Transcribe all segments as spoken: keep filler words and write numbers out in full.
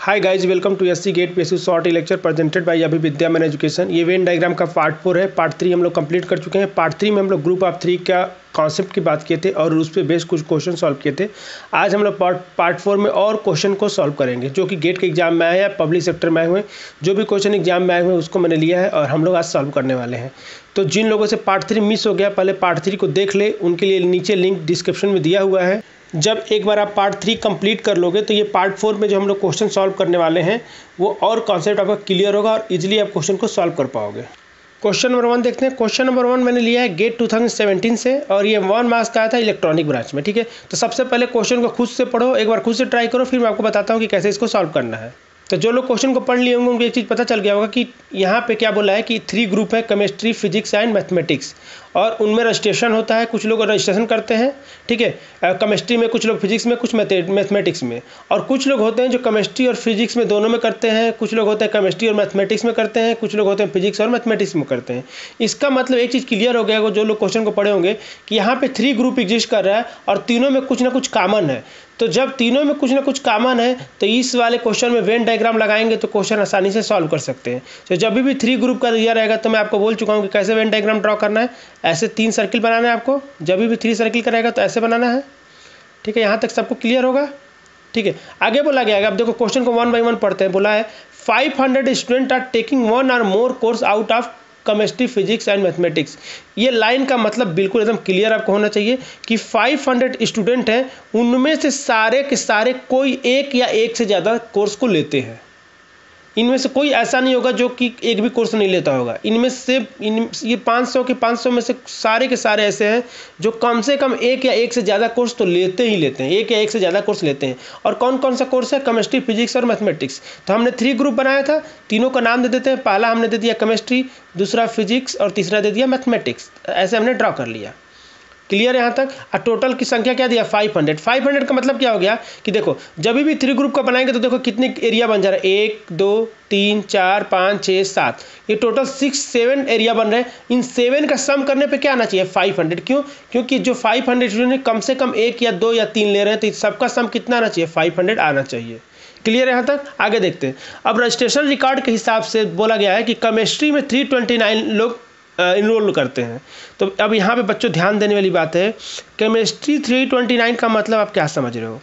Hi guys, welcome to S C GATE PSU short lecture presented by अभी विद्या man education. ये Venn diagram का part four है। Part three हम लोग कंप्लीट कर चुके हैं। पार्ट थ्री में हम लोग ग्रुप ऑफ थ्री का कॉन्सेप्ट की बात किए थे और उस पर बेस कुछ क्वेश्चन सॉल्व किए थे। आज हम लोग पार्ट पार्ट फोर में और क्वेश्चन को सॉल्व करेंगे जो कि गेट के एग्जाम में आए हैं, पब्लिक सेक्टर में आए हुए। जो भी क्वेश्चन एग्जाम में आए हुए हैं उसको मैंने लिया है और हम लोग आज सॉल्व करने वाले हैं। तो जिन लोगों से पार्ट थ्री मिस हो गया, पहले पार्ट थ्री को देख ले, उनके लिए नीचे लिंक डिस्क्रिप्शन में दिया हुआ है। जब एक बार आप पार्ट थ्री कंप्लीट कर लोगे तो ये पार्ट फोर में जो हम लोग क्वेश्चन सॉल्व करने वाले हैं वो और कॉन्सेप्ट आपका क्लियर होगा और इजीली आप क्वेश्चन को सॉल्व कर पाओगे। क्वेश्चन नंबर वन देखते हैं। क्वेश्चन नंबर वन मैंने लिया है गेट टू थाउजेंड सेवेंटीन से और ये वन मार्क्स का आया था इलेक्ट्रॉनिक ब्रांच में। ठीक है, तो सबसे पहले क्वेश्चन को खुद से पढ़ो, एक बार खुद से ट्राई करो, फिर मैं आपको बताता हूँ कि कैसे इसको सॉल्व करना है। तो जो लोग क्वेश्चन को पढ़ लिए होंगे उनको एक चीज़ पता चल गया होगा कि यहाँ पे क्या बोला है कि थ्री ग्रुप है, केमिस्ट्री, फिजिक्स एंड मैथमेटिक्स, और उनमें रजिस्ट्रेशन होता है। कुछ लोग रजिस्ट्रेशन करते हैं, ठीक है, केमिस्ट्री में, कुछ लोग फिजिक्स में, कुछ मैथमेटिक्स में, और कुछ लोग होते हैं जो केमिस्ट्री और फिजिक्स में दोनों में करते हैं। कुछ लोग होते हैं केमिस्ट्री और मैथमेटिक्स में करते हैं, कुछ लोग होते हैं फिजिक्स और मैथमेटिक्स में करते हैं। इसका मतलब एक चीज़ क्लियर हो गया है जो लोग क्वेश्चन को पढ़े होंगे कि यहाँ पे थ्री ग्रुप एग्जिस्ट कर रहा है और तीनों में कुछ ना कुछ कॉमन है। तो जब तीनों में कुछ ना कुछ कॉमन है तो इस वाले क्वेश्चन में वेन डायग्राम लगाएंगे तो क्वेश्चन आसानी से सॉल्व कर सकते हैं। तो जब भी थ्री ग्रुप का दिया रहेगा तो मैं आपको बोल चुका हूँ कि कैसे वेन डायग्राम ड्रॉ करना है। ऐसे तीन सर्किल बनाना है आपको। जब भी थ्री सर्किल का रहेगा तो ऐसे बनाना है। ठीक है, यहाँ तक सबको क्लियर होगा। ठीक है, आगे बोला गया है, अब देखो क्वेश्चन को वन बाई वन पढ़ते हैं। बोला है five hundred student are taking one or more course out of chemistry, physics and mathematics. ये लाइन का मतलब बिल्कुल एकदम क्लियर आपको होना चाहिए कि फाइव हंड्रेड स्टूडेंट हैं, उनमें से सारे के सारे कोई एक या एक से ज़्यादा कोर्स को लेते हैं। इनमें से कोई ऐसा नहीं होगा जो कि एक भी कोर्स नहीं लेता होगा। इनमें से इन ये पाँच सौ के पाँच सौ में से सारे के सारे ऐसे हैं जो कम से कम एक या एक से ज़्यादा कोर्स तो लेते ही लेते हैं, एक या एक से ज़्यादा कोर्स लेते हैं। और कौन कौन सा कोर्स है? केमिस्ट्री, फिजिक्स और मैथमेटिक्स। तो हमने थ्री ग्रुप बनाया था, तीनों का नाम दे देते हैं। पहला हमने दे दिया केमिस्ट्री, दूसरा फिजिक्स और तीसरा दे दिया मैथमेटिक्स। ऐसे हमने ड्रॉ कर लिया। क्लियर है यहाँ तक? और टोटल की संख्या क्या दिया? Five hundred. फाइव हंड्रेड का मतलब क्या हो गया कि देखो जब भी थ्री ग्रुप का बनाएंगे तो देखो कितने एरिया बन जा रहा है, एक, दो, तीन, चार, पाँच, छः, सात, ये टोटल सिक्स सेवन एरिया बन रहे हैं। इन सेवन का सम करने पे क्या आना चाहिए? Five hundred. क्यों? क्योंकि जो फाइव हंड्रेड स्टूडेंट कम से कम एक या दो या तीन ले रहे हैं तो सबका सम कितना आना चाहिए? फाइव हंड्रेड आना चाहिए। क्लियर है यहाँ तक? आगे देखते हैं। अब रजिस्ट्रेशन रिकॉर्ड के हिसाब से बोला गया है कि केमिस्ट्री में थ्री ट्वेंटी नाइन लोग इनरोल करते हैं। तो अब यहाँ पे बच्चों ध्यान देने वाली बात है, केमिस्ट्री थ्री ट्वेंटी नाइन का मतलब आप क्या समझ रहे हो?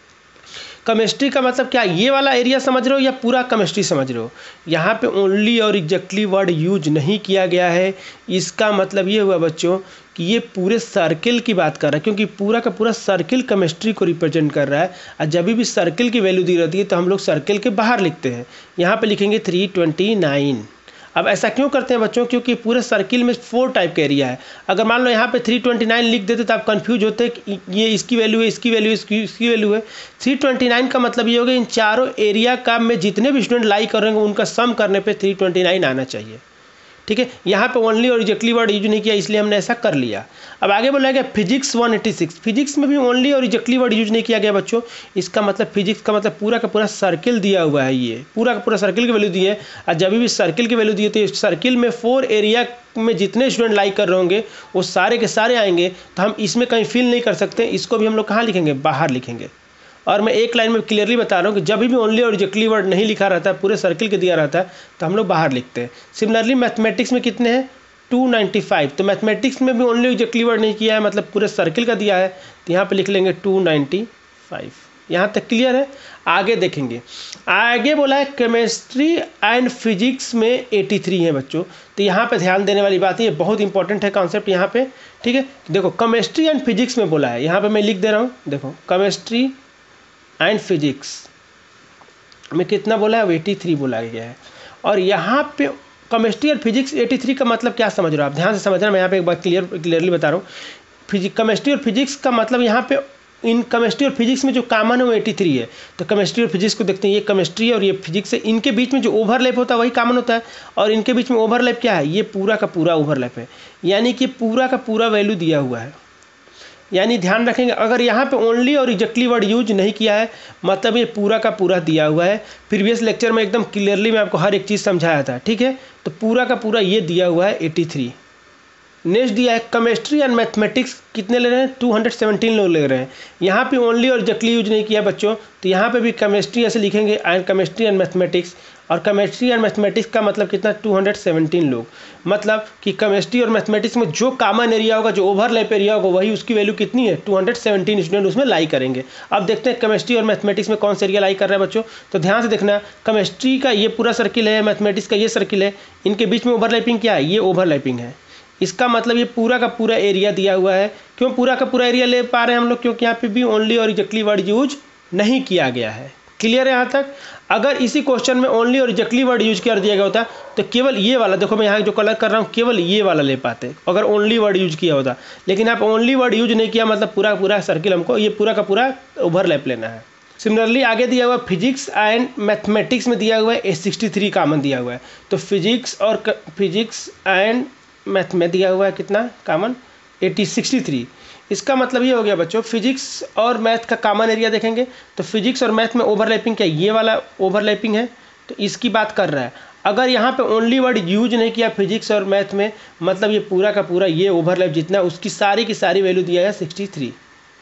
केमिस्ट्री का मतलब क्या ये वाला एरिया समझ रहे हो या पूरा केमिस्ट्री समझ रहे हो? यहाँ पे ओनली और एग्जैक्टली वर्ड यूज नहीं किया गया है। इसका मतलब ये हुआ बच्चों कि ये पूरे सर्किल की बात कर रहा है, क्योंकि पूरा का पूरा सर्किल केमिस्ट्री को रिप्रेजेंट कर रहा है। और जब भी सर्किल की वैल्यू दी रहती है तो हम लोग सर्किल के बाहर लिखते हैं। यहाँ पे लिखेंगे थ्री ट्वेंटी नाइन। अब ऐसा क्यों करते हैं बच्चों? क्योंकि पूरे सर्किल में फोर टाइप का एरिया है। अगर मान लो यहाँ पे थ्री ट्वेंटी नाइन लिख देते तो आप कंफ्यूज होते कि ये इसकी वैल्यू है, इसकी वैल्यू है, इसकी इसकी वैल्यू है। थ्री ट्वेंटी नाइन का मतलब ये होगा इन चारों एरिया का में जितने भी स्टूडेंट लाई कर रहे हैं उनका सम करने पे थ्री ट्वेंटी नाइन आना चाहिए। ठीक है, यहाँ पे ओनली और एग्जैक्टली वर्ड यूज नहीं किया, इसलिए हमने ऐसा कर लिया। अब आगे बोला गया physics one eighty six. Physics में भी ओनली और एग्जैक्टली वर्ड यूज नहीं किया गया बच्चों। इसका मतलब फिजिक्स का मतलब पूरा का पूरा सर्किल दिया हुआ है, ये पूरा का पूरा सर्किल की वैल्यू दी है। और जब भी सर्किल की वैल्यू दी है तो इस सर्किल में फोर एरिया में जितने स्टूडेंट लाइक कर रहे होंगे वो सारे के सारे आएंगे। तो हम इसमें कहीं फिल नहीं कर सकते, इसको भी हम लोग कहाँ लिखेंगे? बाहर लिखेंगे। और मैं एक लाइन में क्लियरली बता रहा हूँ कि जब भी ओनली और एग्जैक्टली वर्ड नहीं लिखा रहता है, पूरे सर्किल के दिया रहता है, तो हम लोग बाहर लिखते हैं। सिमिलरली मैथमेटिक्स में कितने हैं? Two ninety five. तो मैथमेटिक्स में भी ओनली एग्जैक्टली वर्ड नहीं किया है, मतलब पूरे सर्किल का दिया है, तो यहाँ पे लिख लेंगे टू नाइन्टी फाइव। यहाँ तक क्लियर है? आगे देखेंगे। आगे बोला है केमिस्ट्री एंड फिजिक्स में एटी थ्री है बच्चों। तो यहाँ पे ध्यान देने वाली बात है, ये बहुत इंपॉर्टेंट है कॉन्सेप्ट यहाँ पे। ठीक है, देखो केमिस्ट्री एंड फिजिक्स में बोला है, यहाँ पे मैं लिख दे रहा हूँ। देखो केमिस्ट्री एंड फिजिक्स में कितना बोला है? एटी थ्री बोला गया है। और यहाँ पे केमिस्ट्री और फिजिक्स एटी थ्री का मतलब क्या समझ रहे हो आप? ध्यान से समझना, मैं यहाँ पे एक बार क्लियर क्लियरली बता रहा हूँ। फिजिक केमिस्ट्री और फिजिक्स का मतलब यहाँ पे इन केमिस्ट्री और फिजिक्स में जो कॉमन है वो एटी थ्री है। तो केमिस्ट्री और फिजिक्स को देखते हैं, ये केमिस्ट्री और ये फिजिक्स है, इनके बीच में जो ओवरलैप होता है वही कॉमन होता है। और इनके बीच में ओवरलैप क्या है? ये पूरा का पूरा ओवरलैप है, यानी कि पूरा का पूरा वैल्यू दिया हुआ है। यानी ध्यान रखेंगे, अगर यहाँ पे ओनली और एग्जैक्टली वर्ड यूज नहीं किया है मतलब ये पूरा का पूरा दिया हुआ है। प्रीवियस लेक्चर में एकदम क्लियरली मैं आपको हर एक चीज़ समझाया था। ठीक है, तो पूरा का पूरा ये दिया हुआ है एटी थ्री। नेक्स्ट दिया है केमिस्ट्री एंड मैथमेटिक्स कितने ले रहे हैं, टू हंड्रेड सेवेंटीन लोग ले रहे हैं। यहाँ पे ओनली और एग्जैक्टली यूज नहीं किया बच्चों, तो यहाँ पे भी केमिस्ट्री ऐसे लिखेंगे एंड केमिस्ट्री एंड मैथमेटिक्स, और केमिस्ट्री एंड मैथमेटिक्स का मतलब कितना, टू हंड्रेड सेवेंटीन लोग। मतलब कि केमिस्ट्री और मैथमेटिक्स में जो कॉमन एरिया होगा, जो ओवरलैप एरिया होगा, वही उसकी वैल्यू कितनी है, टू हंड्रेड सेवेंटीन स्टूडेंट उसमें लाई करेंगे। अब देखते हैं केमिस्ट्री और मैथमेटिक्स में कौन सा एरिया लाई कर रहा है बच्चों। तो ध्यान से देखना, केमिस्ट्री का ये पूरा सर्किल है, मैथमेटिक्स का ये सर्किल है, इनके बीच में ओवरलैपिंग क्या है, ये ओवरलैपिंग है। इसका मतलब ये पूरा का पूरा एरिया दिया हुआ है। क्यों पूरा का पूरा एरिया ले पा रहे हैं हम लोग, क्योंकि यहाँ पे भी ओनली और एग्जैक्टली वर्ड यूज नहीं किया गया है। क्लियर है यहाँ तक। अगर इसी क्वेश्चन में ओनली और एग्जैक्टली वर्ड यूज कर दिया गया होता तो केवल ये वाला, देखो मैं यहाँ जो कलर कर रहा हूँ, केवल ये वाला ले पाते अगर ओनली वर्ड यूज किया होता। लेकिन आप ओनली वर्ड यूज नहीं किया, मतलब पूरा पूरा सर्किल हमको ये पूरा का पूरा ओवरलैप लेना है। सिमिलरली आगे दिया हुआ फिजिक्स एंड मैथमेटिक्स में दिया हुआ है ए सिक्सटी थ्री कॉमन दिया हुआ है। तो फिजिक्स और फिजिक्स एंड मैथ में दिया हुआ है कितना कॉमन, एटी सिक्सटी थ्री। इसका मतलब ये हो गया बच्चों, फिजिक्स और मैथ का कॉमन एरिया देखेंगे तो फिजिक्स और मैथ में ओवरलैपिंग क्या, ये वाला ओवरलैपिंग है, तो इसकी बात कर रहा है। अगर यहाँ पे ओनली वर्ड यूज नहीं किया फिजिक्स और मैथ में, मतलब ये पूरा का पूरा ये ओवरलैप जितना, उसकी सारी की सारी वैल्यू दिया है सिक्सटी थ्री।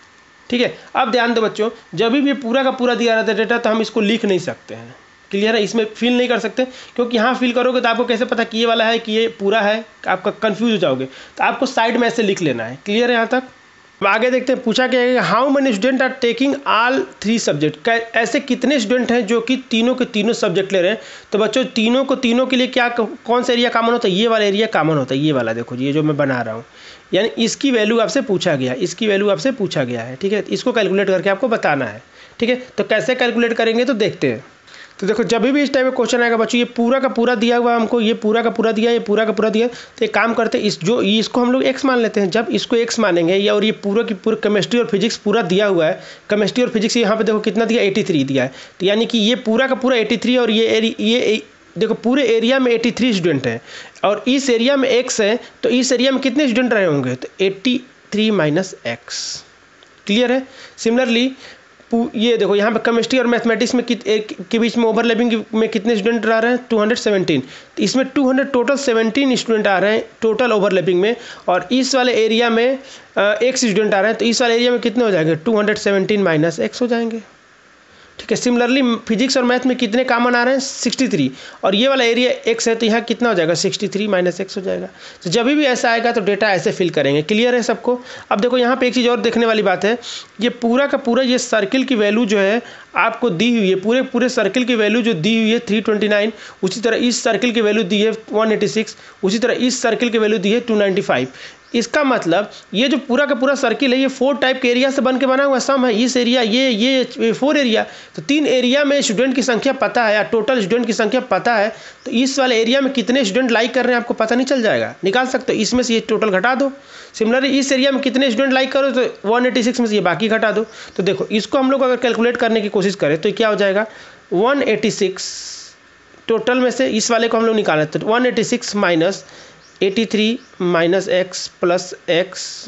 ठीक है। अब ध्यान दो बच्चों, जब भी ये पूरा का पूरा दिया रहता है डेटा, तो हम इसको लिख नहीं सकते हैं। क्लियर है, इसमें फिल नहीं कर सकते, क्योंकि यहाँ फिल करोगे तो आपको कैसे पता कि ये वाला है कि ये पूरा है, आपका कंफ्यूज हो जाओगे। तो आपको साइड में ऐसे लिख लेना है। क्लियर है यहाँ तक। अब आगे देखते हैं, पूछा क्या है, how many student are taking all three subject. ऐसे कितने स्टूडेंट हैं जो कि तीनों के तीनों सब्जेक्ट ले रहे हैं। तो बच्चों तीनों को तीनों के लिए क्या, कौन सा एरिया कॉमन होता है, ये वाला एरिया कॉमन होता है। ये वाला देखो जी, ये जो मैं बना रहा हूँ, यानी इसकी वैल्यू आपसे पूछा गया, इसकी वैल्यू आपसे पूछा गया है। ठीक है, इसको कैलकुलेट करके आपको बताना है। ठीक है, तो कैसे कैलकुलेट करेंगे तो देखते हैं। तो देखो, जब भी इस टाइप का क्वेश्चन आएगा बच्चों, ये पूरा का पूरा दिया हुआ हमको, ये पूरा का पूरा दिया, ये पूरा का पूरा दिया, तो एक काम करते हैं, इस जो इसको हम लोग एक्स मान लेते हैं। जब इसको एक्स मानेंगे, या और ये पूरा की पूरा केमिस्ट्री और फिजिक्स पूरा दिया हुआ है, केमिस्ट्री और फिजिक्स यहाँ पे देखो कितना दिया, एटी थ्री दिया है। तो यानी कि ये पूरा का पूरा एटी थ्री, और ये ये देखो पूरे एरिया में एटी थ्री स्टूडेंट हैं, और इस एरिया में एक्स है, तो इस एरिया में कितने स्टूडेंट रहे होंगे, तो eighty three minus x. Clear है। सिमिलरली ये देखो, यहाँ पे केमिस्ट्री और मैथमेटिक्स में कित एक के बीच में ओवरलैपिंग में कितने स्टूडेंट आ रहे हैं, टू हंड्रेड सेवेंटीन। तो इसमें two hundred total seventeen student आ रहे हैं टोटल ओवरलैपिंग में, और इस वाले एरिया में एक्स स्टूडेंट आ रहे हैं। तो इस वाले एरिया में कितने हो जाएंगे, two hundred seventeen minus x हो जाएंगे। ठीक है। सिमिलरली फिजिक्स और मैथ में कितने कॉमन आ रहे हैं, सिक्सटी थ्री, और ये वाला एरिया एक्स है, तो यहाँ कितना हो जाएगा, सिक्सटी थ्री माइनस एक्स हो जाएगा। तो जब भी ऐसा आएगा तो डेटा ऐसे फिल करेंगे। क्लियर है सबको। अब देखो यहाँ पे एक चीज़ और देखने वाली बात है, ये पूरा का पूरा ये सर्किल की वैल्यू जो है आपको दी हुई है, पूरे पूरे सर्किल की वैल्यू जो दी हुई है थ्री ट्वेंटी नाइन, उसी तरह इस सर्किल की वैल्यू दी है वन एटी सिक्स, उसी तरह इस सर्किल की वैल्यू दी है टू नाइन्टी फाइव। इसका मतलब ये जो पूरा का पूरा सर्किल है, ये फोर टाइप के एरिया से बन के बना हुआ सम है। इस एरिया ये ये फोर एरिया, तो तीन एरिया में स्टूडेंट की संख्या पता है, या टोटल स्टूडेंट की संख्या पता है, तो इस वाले एरिया में कितने स्टूडेंट लाइक कर रहे हैं आपको पता नहीं चल जाएगा, निकाल सकते हो। इसमें से ये टोटल घटा दो। सिमिलरली इस एरिया में कितने स्टूडेंट लाइक करो, तो वन एटी सिक्स में से ये बाकी घटा दो। तो देखो, इसको हम लोग अगर कैलकुलेट करने की कोशिश करें तो क्या हो जाएगा, वन एटी सिक्स टोटल में से इस वाले को हम लोग निकालें, तो one eighty six minus eighty three minus x plus x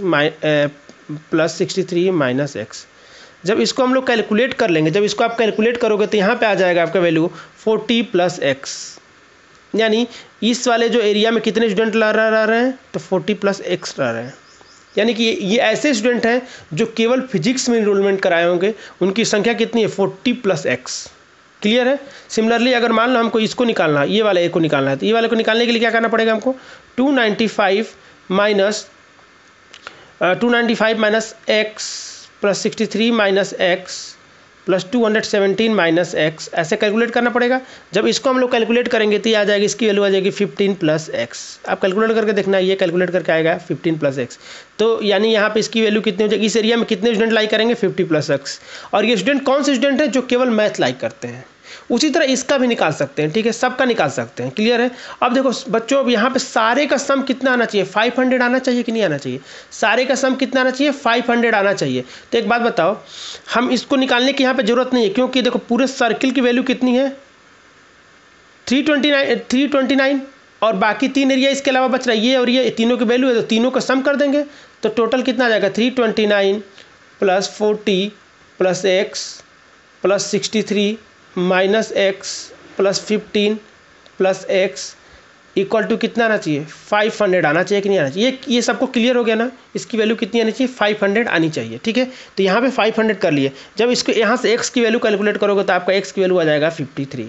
plus sixty three minus x. जब इसको हम लोग कैलकुलेट कर लेंगे, जब इसको आप कैलकुलेट करोगे तो यहाँ पे आ जाएगा आपका वैल्यू फोर्टी प्लस एक्स, यानी इस वाले जो एरिया में कितने स्टूडेंट ला रह रहे हैं, तो फोर्टी प्लस एक्स रह रहे हैं। यानी कि ये ऐसे स्टूडेंट हैं जो केवल फिजिक्स में इनरोलमेंट कराए होंगे, उनकी संख्या कितनी है, फोर्टी प्लस एक्स। क्लियर है। सिमिलरली अगर मान लो हमको इसको निकालना है, ये वाले ए को निकालना है, तो ये वाले को निकालने के लिए क्या करना पड़ेगा हमको, two ninety five minus two ninety five minus x plus sixty three minus x plus two hundred seventeen minus x, ऐसे कैलकुलेट करना पड़ेगा। जब इसको हम लोग कैलकुलेट करेंगे तो ये आ जाएगी, इसकी वैल्यू आ जाएगी फिफ्टीन प्लस एक्स। आप कैलकुलेट करके देखना, ये कैलकुलेट करके आएगा फिफ्टीन प्लस एक्स। तो यानी यहाँ पे इसकी वैल्यू कितनी हो जाएगी, इस एरिया में कितने स्टूडेंट लाइक करेंगे, फिफ्टी प्लस एक्स। और ये स्टूडेंट कौन से स्टूडेंट हैं, जो केवल मैथ लाइक करते हैं। उसी तरह इसका भी निकाल सकते हैं। ठीक है, सबका निकाल सकते हैं। क्लियर है। अब देखो बच्चों, अब यहाँ पे सारे का सम कितना आना चाहिए, फाइव हंड्रेड आना चाहिए कि नहीं आना चाहिए, सारे का सम कितना आना चाहिए, फाइव हंड्रेड आना चाहिए। तो एक बात बताओ, हम इसको निकालने की यहाँ पे जरूरत नहीं है, क्योंकि देखो पूरे सर्किल की वैल्यू कितनी है, three twenty nine three twenty nine और बाकी तीन एरिया इसके अलावा बच रहा है, ये और ये तीनों की वैल्यू है, तो तीनों का सम कर देंगे तो टोटल कितना आ जाएगा, three twenty nine plus forty plus x plus sixty three minus x plus fifteen plus x equal to कितना आना चाहिए, फाइव हंड्रेड आना चाहिए कि नहीं आना चाहिए। ये ये सबको क्लियर हो गया ना, इसकी वैल्यू कितनी आनी चाहिए, फाइव हंड्रेड आनी चाहिए। ठीक है, तो यहाँ पे फाइव हंड्रेड कर लिए। जब इसको यहाँ से x की वैल्यू कैलकुलेट करोगे तो आपका x की वैल्यू आ जाएगा फिफ्टी थ्री।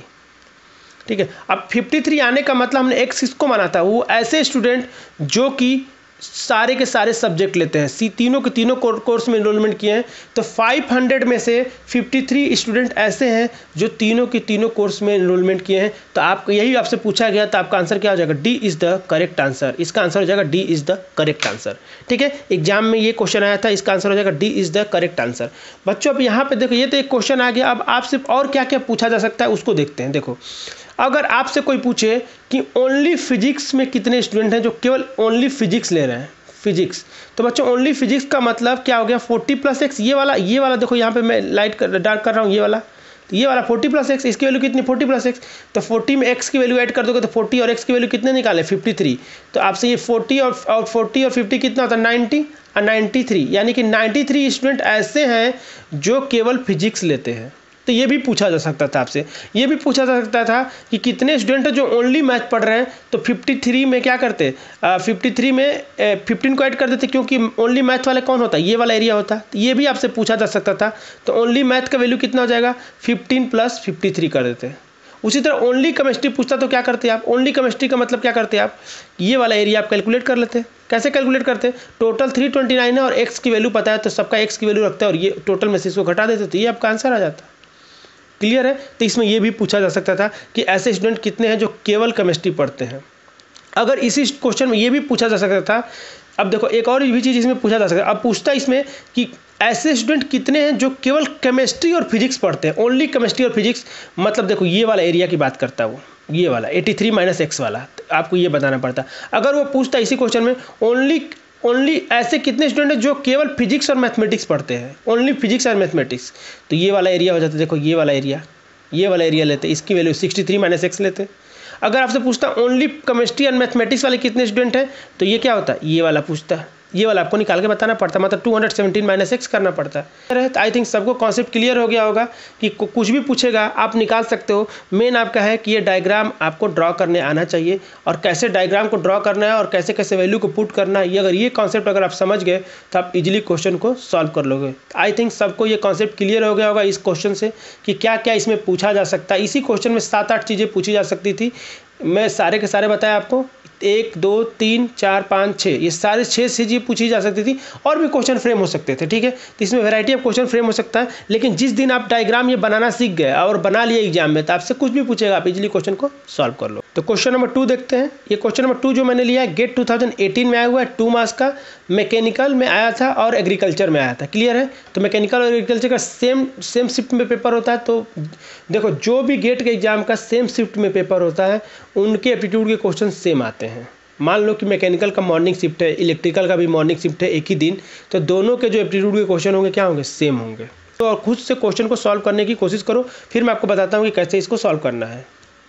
ठीक है, अब फिफ्टी थ्री आने का मतलब हमने x किसको माना था, वो ऐसे स्टूडेंट जो कि सारे के सारे सब्जेक्ट लेते हैं, सी तीनों के तीनों कोर्स में इनरोलमेंट किए हैं। तो फाइव हंड्रेड में से फिफ्टी थ्री स्टूडेंट ऐसे हैं जो तीनों के तीनों कोर्स में इनरोलमेंट किए हैं। तो आपको यही आपसे पूछा गया, तो आपका आंसर क्या हो जाएगा, D is the correct answer. इसका आंसर हो जाएगा D is the correct answer. ठीक है, एग्जाम में ये क्वेश्चन आया था, इसका आंसर हो जाएगा D is the correct answer. बच्चों अब यहाँ पे देखो, ये तो एक क्वेश्चन आ गया। अब आपसे और क्या क्या पूछा जा सकता है उसको देखते हैं। देखो, अगर आपसे कोई पूछे कि ओनली फिजिक्स में कितने स्टूडेंट हैं जो केवल ओनली फिजिक्स ले रहे हैं, फिजिक्स, तो बच्चों ओनली फिजिक्स का मतलब क्या हो गया, फोर्टी प्लस एक्स। ये वाला ये वाला देखो, यहाँ पे मैं लाइट कर डार्क कर रहा हूँ, ये वाला, तो ये वाला फोर्टी प्लस एक्स, इसकी वैल्यू कितनी, फोर्टी प्लस एक्स। तो फोर्टी में एक्स की वैल्यू ऐड कर दोगे तो फोर्टी और एक्स की वैल्यू कितने निकाले, फिफ्टी थ्री। तो आपसे ये फोर्टी और और फोर्टी और फिफ्टी कितना होता है, नाइन्टी और नाइन्टी थ्री, यानी कि नाइन्टी थ्री स्टूडेंट ऐसे हैं जो केवल फिजिक्स लेते हैं। तो ये भी पूछा जा सकता था आपसे, ये भी पूछा जा सकता था कि कितने स्टूडेंट हैं जो ओनली मैथ पढ़ रहे हैं। तो फिफ्टी थ्री में क्या करते, फिफ्टी थ्री में फिफ्टीन को ऐड कर देते, क्योंकि ओनली मैथ वाले कौन होता है, ये वाला एरिया होता है। तो ये भी आपसे पूछा जा सकता था। तो ओनली मैथ का वैल्यू कितना हो जाएगा, फिफ्टीन प्लस फिफ्टी थ्री कर देते। उसी तरह ओनली केमिस्ट्री पूछता तो क्या करते आप, ओनली केमिस्ट्री का मतलब क्या करते आप, ये वाला एरिया आप कैलकुलेट कर लेते। कैसे कैलकुलेट करते, टोटल थ्री ट्वेंटी नाइन है और एक्स की वैल्यू पता है, तो सबका एक्स की वैल्यू रखते हैं और ये टोटल में से इसको घटा देते, तो ये आपका आंसर आ जाता। क्लियर है, तो इसमें यह भी पूछा जा सकता था कि ऐसे स्टूडेंट कितने हैं जो केवल केमिस्ट्री पढ़ते हैं। अगर इसी क्वेश्चन में ये भी पूछा जा सकता था, अब देखो एक और भी चीज़ इसमें पूछा जा सकता है। अब पूछता इसमें कि ऐसे स्टूडेंट कितने हैं जो केवल केमिस्ट्री और फिजिक्स पढ़ते हैं, ओनली केमिस्ट्री और फिजिक्स। मतलब देखो ये वाला एरिया की बात करता है वो, ये वाला एटी थ्री माइनस एक्स वाला, आपको ये बताना पड़ता। अगर वो पूछता इसी क्वेश्चन में ओनली ओनली ऐसे कितने स्टूडेंट हैं जो केवल फिजिक्स और मैथमेटिक्स पढ़ते हैं, ओनली फिजिक्स और मैथमेटिक्स, तो ये वाला एरिया हो जाता है। देखो ये वाला एरिया, ये वाला एरिया लेते, इसकी value sixty three minus x लेते। अगर आपसे पूछता ओनली केमिस्ट्री और मैथमेटिक्स वाले कितने स्टूडेंट हैं, तो ये क्या होता है, ये वाला पूछता, ये वाला आपको निकाल के बताना पड़ता, मतलब two hundred seventeen minus x करना पड़ता है। आई थिंक सबको कॉन्सेप्ट क्लियर हो गया होगा कि कुछ भी पूछेगा आप निकाल सकते हो। मेन आपका है कि ये डायग्राम आपको ड्रॉ करने आना चाहिए, और कैसे डायग्राम को ड्रॉ करना है और कैसे कैसे वैल्यू को पुट करना है, ये अगर ये कॉन्सेप्ट अगर आप समझ गए तो आप इजीली क्वेश्चन को सॉल्व कर लोगे। आई थिंक सबको ये कॉन्सेप्ट क्लियर हो गया होगा इस क्वेश्चन से कि क्या क्या इसमें पूछा जा सकता है। इसी क्वेश्चन में सात आठ चीज़ें पूछी जा सकती थी, मैं सारे के सारे बताया आपको, एक दो तीन चार पाँच छः, ये सारे छः चीज़ें पूछी जा सकती थी, और भी क्वेश्चन फ्रेम हो सकते थे। ठीक है, तो इसमें वैरायटी ऑफ क्वेश्चन फ्रेम हो सकता है, लेकिन जिस दिन आप डायग्राम ये बनाना सीख गए और बना लिए एग्जाम में, तो आपसे कुछ भी पूछेगा आप इजीली क्वेश्चन को सॉल्व कर लो। तो क्वेश्चन नंबर टू देखते हैं। ये क्वेश्चन नंबर टू जो मैंने लिया है गेट टू थाउजेंड एटीन में आया हुआ है, टू मार्क्स का, मैकेनिकल में आया था और एग्रीकल्चर में आया था। क्लियर है, तो मैकेनिकल और एग्रीकल्चर का सेम सेम शिफ्ट में पेपर होता है। तो देखो जो भी गेट के एग्जाम का सेम शिफ्ट में पेपर होता है उनके एप्टीट्यूड के क्वेश्चन सेम आते हैं। मान लो कि मैकेनिकल का मॉर्निंग शिफ्ट है, इलेक्ट्रिकल का भी मॉर्निंग शिफ्ट है एक ही दिन, तो दोनों के जो एप्टीट्यूड के क्वेश्चन होंगे क्या होंगे, सेम होंगे। तो और खुद से क्वेश्चन को सॉल्व करने की कोशिश करो, फिर मैं आपको बताता हूँ कि कैसे इसको सॉल्व करना है।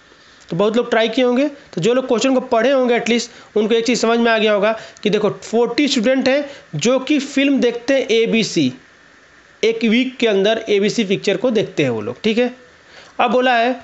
तो बहुत लोग ट्राई किए होंगे, तो जो लोग क्वेश्चन को पढ़े होंगे एटलीस्ट उनको एक चीज़ समझ में आ गया होगा कि देखो फोर्टी स्टूडेंट हैं जो कि फिल्म देखते हैं ए बी सी, एक वीक के अंदर ए बी सी पिक्चर को देखते हैं वो लोग। ठीक है, अब बोला है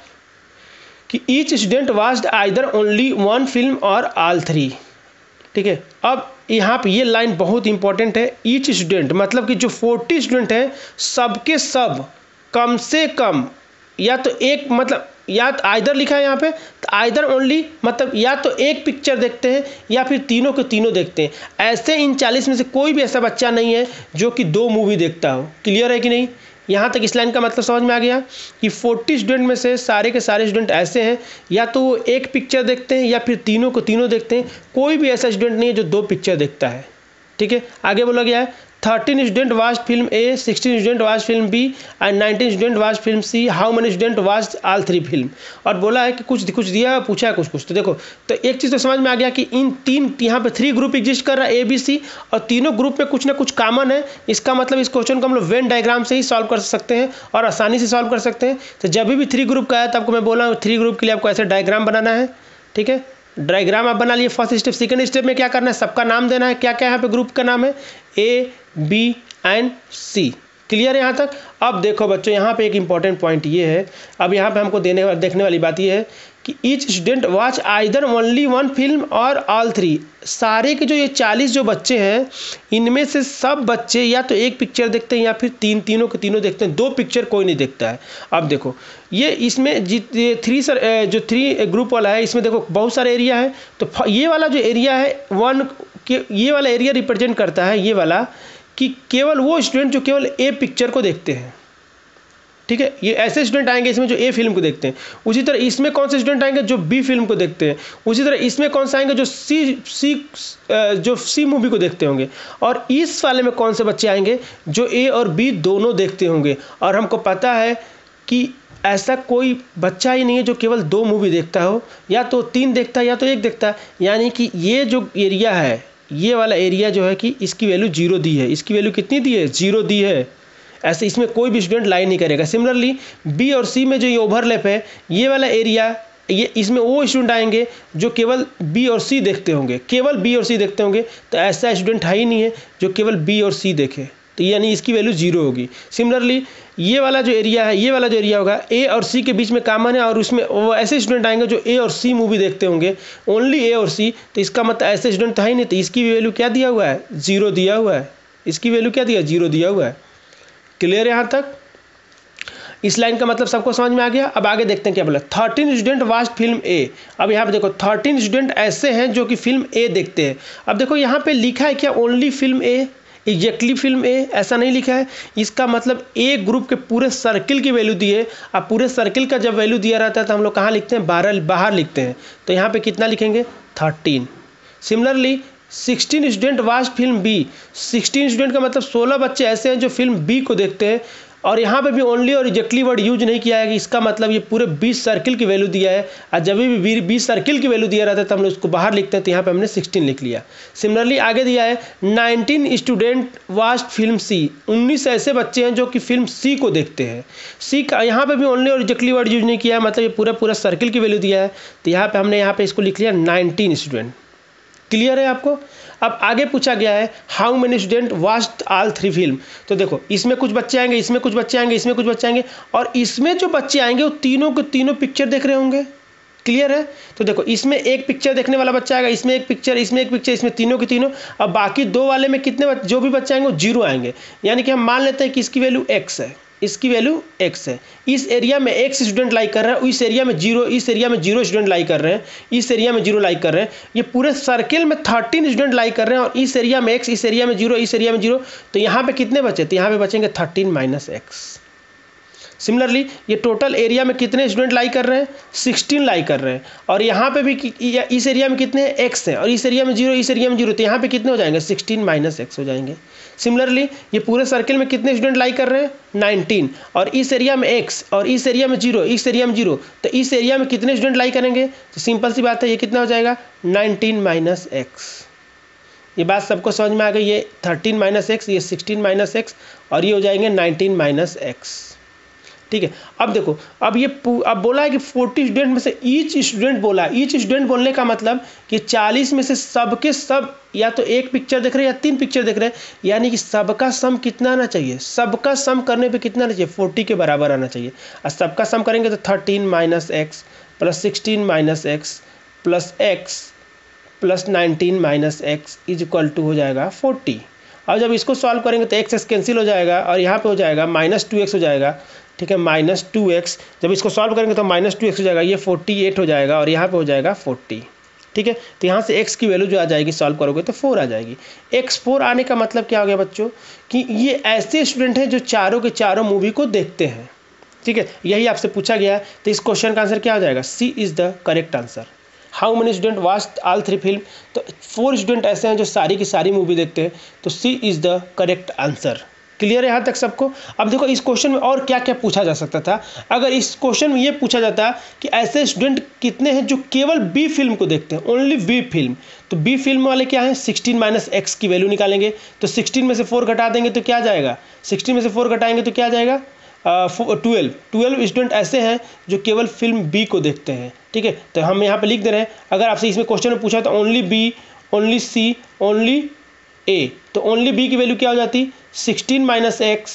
कि each student watched either only one film और ऑल थ्री। ठीक है, अब यहाँ पे ये लाइन बहुत इंपॉर्टेंट है, ईच स्टूडेंट मतलब कि जो फोर्टी स्टूडेंट हैं सबके सब कम से कम या तो एक, मतलब या तो आइदर लिखा है यहाँ पे, तो आइदर ओनली मतलब या तो एक पिक्चर देखते हैं या फिर तीनों के तीनों देखते हैं। ऐसे इन चालीस में से कोई भी ऐसा बच्चा नहीं है जो कि दो मूवी देखता हो। क्लियर है कि नहीं, यहाँ तक इस लाइन का मतलब समझ में आ गया कि फोर्टी स्टूडेंट में से सारे के सारे स्टूडेंट ऐसे हैं या तो वो एक पिक्चर देखते हैं या फिर तीनों को तीनों देखते हैं। कोई भी ऐसा स्टूडेंट नहीं है जो दो पिक्चर देखता है। ठीक है, आगे बोला गया है thirteen student watched film A, sixteen student watched film B and nineteen student watched film C, how many student watched all three film. और बोला है कि कुछ कुछ दिया है, पूछा है कुछ कुछ। तो देखो, तो एक चीज़ तो समझ में आ गया कि इन तीन, यहाँ पे थ्री ग्रुप एग्जिस्ट कर रहा है ए बी सी, और तीनों ग्रुप में कुछ ना कुछ कॉमन है। इसका मतलब इस क्वेश्चन को हम लोग वेन डायग्राम से ही सॉल्व कर सकते हैं और आसानी से सॉल्व कर सकते हैं। तो जब भी थ्री ग्रुप का है तो आपको मैं बोला थ्री ग्रुप के लिए आपको ऐसे डायग्राम बनाना है। ठीक है, डायग्राम आप बना लिए फर्स्ट स्टेप। सेकंड स्टेप में क्या करना है, सबका नाम देना है। क्या क्या यहाँ पे ग्रुप का नाम है, A B and C. Clear है यहाँ तक। अब देखो बच्चों, यहाँ पे एक इंपॉर्टेंट पॉइंट ये है, अब यहाँ पे हमको देने देखने वाली बात ये है कि each student watch either only one film और ऑल थ्री। सारे के जो ये चालीस जो बच्चे हैं, इनमें से सब बच्चे या तो एक पिक्चर देखते हैं या फिर तीन तीनों के तीनों देखते हैं, दो पिक्चर कोई नहीं देखता है। अब देखो ये इसमें जित थ्री सर जो थ्री ग्रुप वाला है, इसमें देखो बहुत सारे एरिया है। तो ये वाला जो एरिया है वन के, ये वाला एरिया रिप्रेजेंट करता है ये वाला कि केवल वो स्टूडेंट जो केवल ए पिक्चर को देखते हैं, ठीक है। ये ऐसे स्टूडेंट आएंगे इसमें जो ए फिल्म को देखते हैं। उसी तरह इसमें कौन से स्टूडेंट आएंगे जो बी फिल्म को देखते हैं। उसी तरह इसमें कौन से आएंगे जो सी सी जो सी मूवी को देखते होंगे। और इस वाले में कौन से बच्चे आएंगे जो ए और बी दोनों देखते होंगे। और हमको पता है कि ऐसा कोई बच्चा ही नहीं है जो केवल दो मूवी देखता हो, या तो तीन देखता है या तो एक देखता है। यानी कि ये जो एरिया है, ये वाला एरिया जो है कि इसकी वैल्यू जीरो दी है। इसकी वैल्यू कितनी दी है? जीरो दी है। ऐसे इसमें कोई भी स्टूडेंट लाई नहीं करेगा। सिमिलरली बी और सी में जो ये ओवरलैप है, ये वाला एरिया, ये इसमें वो स्टूडेंट आएंगे जो केवल बी और सी देखते होंगे, केवल बी और सी देखते होंगे। तो ऐसा स्टूडेंट है ही नहीं है जो केवल बी और सी देखे, तो यानी इसकी वैल्यू जीरो होगी। सिमिलरली ये वाला जो एरिया है, ये वाला जो एरिया होगा ए और सी के बीच में कॉमन है, और उसमें वो ऐसे स्टूडेंट आएंगे जो ए और सी मूवी देखते होंगे, ओनली ए और सी। तो इसका मतलब ऐसे स्टूडेंट तो है ही नहीं, तो इसकी वैल्यू क्या दिया हुआ है? जीरो दिया हुआ है। इसकी वैल्यू क्या दिया? जीरो दिया हुआ है। क्लियर है यहाँ तक? इस लाइन का मतलब सबको समझ में आ गया। अब आगे देखते हैं क्या बोला। Thirteen student watch film A. अब यहाँ पे देखो थर्टीन स्टूडेंट ऐसे हैं जो कि फिल्म ए देखते हैं। अब देखो यहाँ पे लिखा है क्या? Only film A, exactly film A, ऐसा नहीं लिखा है। इसका मतलब ए ग्रुप के पूरे सर्किल की वैल्यू दी है। अब पूरे सर्किल का जब वैल्यू दिया रहता है तो हम लोग कहाँ लिखते हैं? बारह बाहर लिखते हैं। तो यहाँ पे कितना लिखेंगे? Thirteen. Similarly sixteen student watch film B. Sixteen student का मतलब सोलह बच्चे ऐसे हैं जो फिल्म बी को देखते हैं। और यहाँ पे भी ओनली और एग्जैक्टली वर्ड यूज नहीं किया है कि इसका मतलब ये पूरे बीस सर्किल की वैल्यू दिया है। और जब भी बीस सर्किल की वैल्यू दिया रहता है तो हम लोग उसको बाहर लिखते हैं, तो यहाँ पे हमने सिक्सटीन लिख लिया। सिमिलरली आगे दिया है nineteen student watch film C. उन्नीस ऐसे बच्चे हैं जो कि फिल्म सी को देखते हैं। सी का यहाँ पे भी ओनली और एग्जैक्टली वर्ड यूज नहीं किया है, मतलब ये पूरा पूरा सर्किल की वैल्यू दिया है। तो यहाँ पे हमने यहाँ पे इसको लिख लिया नाइनटीन स्टूडेंट। क्लियर है आपको? अब आगे पूछा गया है how many student watched all three film. तो देखो इसमें कुछ बच्चे आएंगे, इसमें कुछ बच्चे आएंगे, इसमें कुछ बच्चे आएंगे, और इसमें जो बच्चे आएंगे वो तीनों के तीनों पिक्चर देख रहे होंगे। क्लियर है? तो देखो इसमें एक पिक्चर देखने वाला बच्चा आएगा, इसमें एक पिक्चर, इसमें एक पिक्चर, इसमें तीनों के तीनों। अब बाकी दो वाले में कितने बच्चे, जो भी बच्चे आएंगे वो जीरो आएंगे। यानी कि हम मान लेते हैं कि इसकी वैल्यू एक्स है, इसकी वैल्यू एक्स है। इस एरिया में एक्स स्टूडेंट लाइक कर रहे हैं, इस एरिया में जीरो, इस एरिया में जीरो स्टूडेंट लाइक कर रहे हैं, इस एरिया में जीरो लाइक कर रहे हैं। ये पूरे सर्किल में थर्टीन स्टूडेंट लाइक कर रहे हैं, और इस एरिया में एक्स, इस एरिया में जीरो, इस एरिया में जीरो। तो यहाँ पे कितने बचे? तो यहाँ पे बचेंगे थर्टीन माइनस एक्स। सिमिलरली ये टोटल एरिया में कितने स्टूडेंट लाइक कर रहे हैं? सिक्सटीन लाइक कर रहे हैं। और यहाँ पे भी इस एरिया में कितने हैं? एक्स हैं, और इस एरिया में जीरो, इस एरिया में जीरो। तो यहाँ पे कितने हो जाएंगे? सिक्सटीन माइनस एक्स हो जाएंगे। सिमिलरली ये पूरे सर्किल में कितने स्टूडेंट लाइक कर रहे हैं? नाइनटीन। और इस एरिया में एक्स, और इस एरिया में जीरो, इस एरिया में जीरो। तो इस एरिया में कितने स्टूडेंट लाइक करेंगे? तो सिंपल सी बात है, ये कितना हो जाएगा? Nineteen minus x. ये बात सबको समझ में आ गई? ये थर्टीन माइनस एक्स, ये सिक्सटीन माइनस एक्स, और ये हो जाएंगे नाइनटीन माइनस एक्स। ठीक है। अब देखो, अब ये अब बोला है कि चालीस स्टूडेंट में से ईच स्टूडेंट बोला है। ईच स्टूडेंट बोलने का मतलब कि चालीस में से सबके सब या तो एक पिक्चर देख रहे हैं या तीन पिक्चर देख रहे हैं। यानी कि सबका सम कितना आना चाहिए? सबका सम करने पे कितना आना चाहिए? चालीस के बराबर आना चाहिए। और सबका सम करेंगे तो thirteen minus x plus sixteen minus x plus x plus nineteen minus x is equal to हो जाएगा फोर्टी। अब जब इसको सॉल्व करेंगे तो एक्स एक्स कैंसिल हो जाएगा, और यहाँ पे हो जाएगा माइनस टू एक्स हो जाएगा। ठीक है, माइनस टू एक्स। जब इसको सॉल्व करेंगे तो माइनस टू एक्स हो जाएगा, ये फोर्टी एट हो जाएगा, और यहाँ पे हो जाएगा फोर्टी। ठीक है, तो यहाँ से x की वैल्यू जो आ जाएगी सॉल्व करोगे तो फोर आ जाएगी। x फोर आने का मतलब क्या हो गया बच्चों? कि ये ऐसे स्टूडेंट हैं जो चारों के चारों मूवी को देखते हैं। ठीक है, यही आपसे पूछा गया है। तो इस क्वेश्चन का आंसर क्या हो जाएगा? C is the correct answer. How many student watched all three film? तो फोर स्टूडेंट ऐसे हैं जो सारी की सारी मूवी देखते हैं, तो C is the correct answer. Clear है यहाँ तक सबको? अब देखो इस क्वेश्चन में और क्या क्या पूछा जा सकता था। अगर इस क्वेश्चन में ये पूछा जाता कि ऐसे स्टूडेंट कितने हैं जो केवल बी फिल्म को देखते हैं, ओनली बी फिल्म, तो बी फिल्म वाले क्या हैं? सिक्सटीन माइनस एक्स की वैल्यू निकालेंगे। तो सिक्सटीन में से फोर घटा देंगे तो क्या आ जाएगा? सिक्सटीन में से फोर घटाएंगे तो क्या आ जाएगा? ट्वेल्व। ट्वेल्व स्टूडेंट ऐसे हैं जो केवल फिल्म बी को देखते हैं। ठीक है, तो हम यहाँ पे लिख दे रहे हैं। अगर आपसे इसमें क्वेश्चन में पूछा तो only B, only C, only A, तो ओनली बी की वैल्यू क्या हो जाती? सिक्सटीन माइनस एक्स,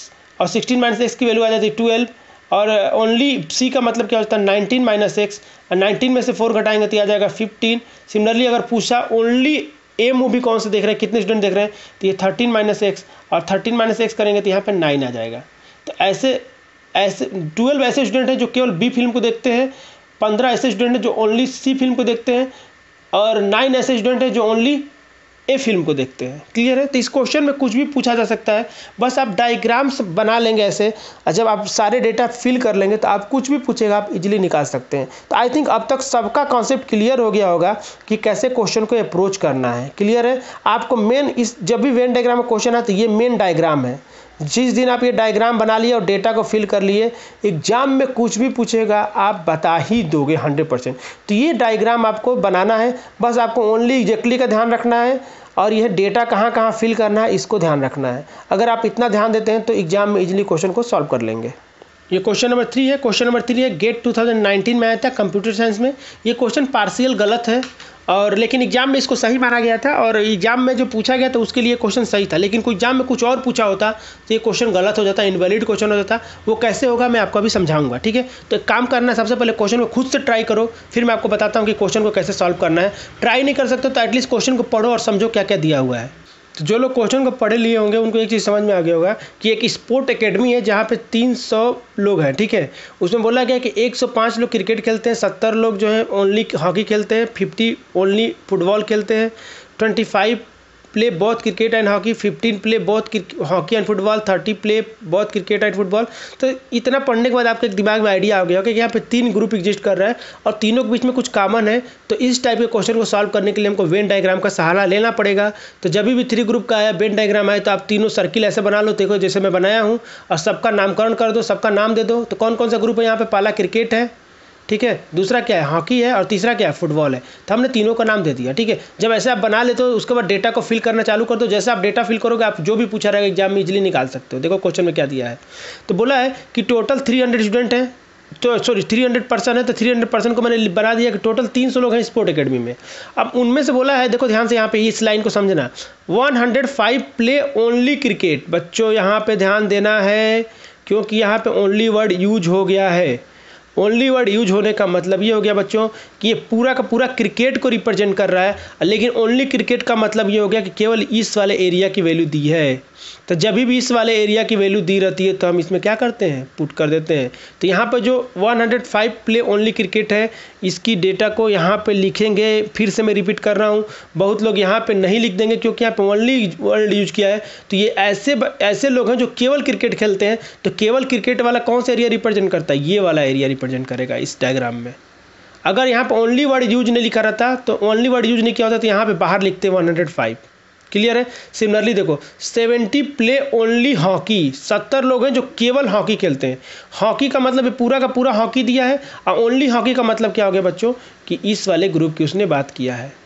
और सिक्सटीन माइनस एक्स की वैल्यू आ जाती है ट्वेल्व, और ओनली सी का मतलब क्या होता है नाइनटीन माइनस एक्स, और नाइनटीन में से फोर घटाएंगे तो आ जाएगा फिफ्टीन। सिमिलरली अगर पूछा ओनली ए मूवी कौन से देख रहे हैं, कितने स्टूडेंट देख रहे हैं, तो ये थर्टीन माइनस एक्स, और थर्टीन माइनस एक्स करेंगे तो यहाँ पे नाइन आ जाएगा। तो ऐसे ऐसे ट्वेल्व ऐसे स्टूडेंट हैं जो केवल बी फिल्म को देखते हैं, पंद्रह ऐसे स्टूडेंट हैं जो ओनली सी फिल्म को देखते हैं, और नाइन ऐसे स्टूडेंट हैं जो ओनली ए फिल्म को देखते हैं। क्लियर है? तो इस क्वेश्चन में कुछ भी पूछा जा सकता है, बस आप डायग्राम्स बना लेंगे ऐसे, और जब आप सारे डेटा फिल कर लेंगे तो आप कुछ भी पूछेगा आप इजीली निकाल सकते हैं। तो आई थिंक अब तक सबका कॉन्सेप्ट क्लियर हो गया होगा कि कैसे क्वेश्चन को अप्रोच करना है। क्लियर है? आपको मेन इस जब भी वेन डायग्राम में क्वेश्चन है तो ये मेन डायग्राम है। जिस दिन आप ये डायग्राम बना लिए और डेटा को फिल कर लिए, एग्जाम में कुछ भी पूछेगा आप बता ही दोगे हंड्रेड परसेंट। तो ये डायग्राम आपको बनाना है, बस आपको ओनली एग्जैक्टली का ध्यान रखना है, और यह डेटा कहाँ कहाँ फिल करना है इसको ध्यान रखना है। अगर आप इतना ध्यान देते हैं तो एग्जाम में इजीली क्वेश्चन को सॉल्व कर लेंगे। ये क्वेश्चन नंबर थ्री है। क्वेश्चन नंबर थ्री है गेट टू थाउजेंड नाइनटीन में आया था कंप्यूटर साइंस में। ये क्वेश्चन पार्शियल गलत है, और लेकिन एग्जाम में इसको सही माना गया था, और एग्जाम में जो पूछा गया था उसके लिए क्वेश्चन सही था, लेकिन कोई एग्जाम में कुछ और पूछा होता तो ये क्वेश्चन गलत हो जाता, इनवैलिड क्वेश्चन हो जाता। वो कैसे होगा मैं आपको अभी समझाऊंगा। ठीक है? तो एक काम करना है, सबसे पहले क्वेश्चन को खुद से ट्राई करो, फिर मैं आपको बताता हूँ कि क्वेश्चन को कैसे सॉल्व करना है। ट्राई नहीं कर सकते तो एटलीस्ट क्वेश्चन को पढ़ो और समझो क्या क्या दिया हुआ है। तो जो लोग क्वेश्चन को पढ़े लिए होंगे उनको एक चीज़ समझ में आ गया होगा कि एक स्पोर्ट एकेडमी है जहाँ पे तीन सौ लोग हैं। ठीक है? उसमें बोला गया कि एक सौ पाँच लोग क्रिकेट खेलते हैं, सत्तर लोग जो है ओनली हॉकी खेलते हैं, फिफ्टी ओनली फुटबॉल खेलते हैं, twenty five play both cricket and hockey, fifteen play both hockey and football, thirty play both cricket and football. तो इतना पढ़ने के बाद आपके दिमाग में आइडिया आ गया कि यहाँ पे तीन ग्रुप एग्जिस्ट कर रहा है और तीनों के बीच में कुछ कॉमन है। तो इस टाइप के क्वेश्चन को सॉल्व करने के लिए हमको वेन डायग्राम का सहारा लेना पड़ेगा। तो जब भी थ्री ग्रुप का आया वेन डायग्राम आए तो आप तीनों सर्किल ऐसे बना लो, देखो जैसे मैं बनाया हूँ, और सबका नामकरण कर दो, सबका नाम दे दो। तो कौन कौन सा ग्रुप है यहाँ पे? पहला क्रिकेट है, ठीक है, दूसरा क्या है? हॉकी है, और तीसरा क्या है? फुटबॉल है। तो हमने तीनों का नाम दे दिया। ठीक है? जब ऐसे आप बना लेते हो उसके बाद डेटा को फिल करना चालू कर दो। जैसे आप डेटा फिल करोगे आप जो भी पूछा रहेगा एग्जाम में इजीली निकाल सकते हो। देखो क्वेश्चन में क्या दिया है। तो बोला है कि टोटल थ्री हंड्रेड स्टूडेंट हैं, तो सॉरी थ्री हंड्रेड पर्सन है, तो थ्री हंड्रेड पर्सन को मैंने बना दिया कि टोटल तीन सौ लोग हैं स्पोर्ट एकेडमी में। अब उनमें से बोला है, देखो ध्यान से यहाँ पे इस लाइन को समझना, one hundred five play only cricket. बच्चों यहाँ पे ध्यान देना है क्योंकि यहाँ पे ओनली वर्ड यूज हो गया है। ओनली वर्ड यूज होने का मतलब ये हो गया बच्चों कि ये पूरा का पूरा क्रिकेट को रिप्रेजेंट कर रहा है, लेकिन ओनली क्रिकेट का मतलब ये हो गया कि केवल इस वाले एरिया की वैल्यू दी है। तो जब भी इस वाले एरिया की वैल्यू दी रहती है तो हम इसमें क्या करते हैं? पुट कर देते हैं। तो यहाँ पर जो one hundred five play only cricket है इसकी डेटा को यहाँ पे लिखेंगे। फिर से मैं रिपीट कर रहा हूँ, बहुत लोग यहाँ पे नहीं लिख देंगे क्योंकि यहाँ पे ओनली वर्ड यूज किया है। तो ये ऐसे ऐसे लोग हैं जो केवल क्रिकेट खेलते हैं। तो केवल क्रिकेट वाला कौन सा एरिया रिप्रेजेंट करता है? ये वाला एरिया रिप्रेजेंट करेगा इस डायग्राम में। अगर यहाँ पे ओनली वर्ड यूज नहीं लिखा रहता तो ओनली वर्ड यूज नहीं किया होता तो यहाँ पे बाहर लिखते वन हंड्रेड फाइव। क्लियर है? सिमिलरली देखो सेवेंटी प्ले ओनली हॉकी, सत्तर लोग हैं जो केवल हॉकी खेलते हैं। हॉकी का मतलब पूरा का पूरा हॉकी दिया है, और ओनली हॉकी का मतलब क्या हो गया बच्चों कि इस वाले ग्रुप की उसने बात किया है।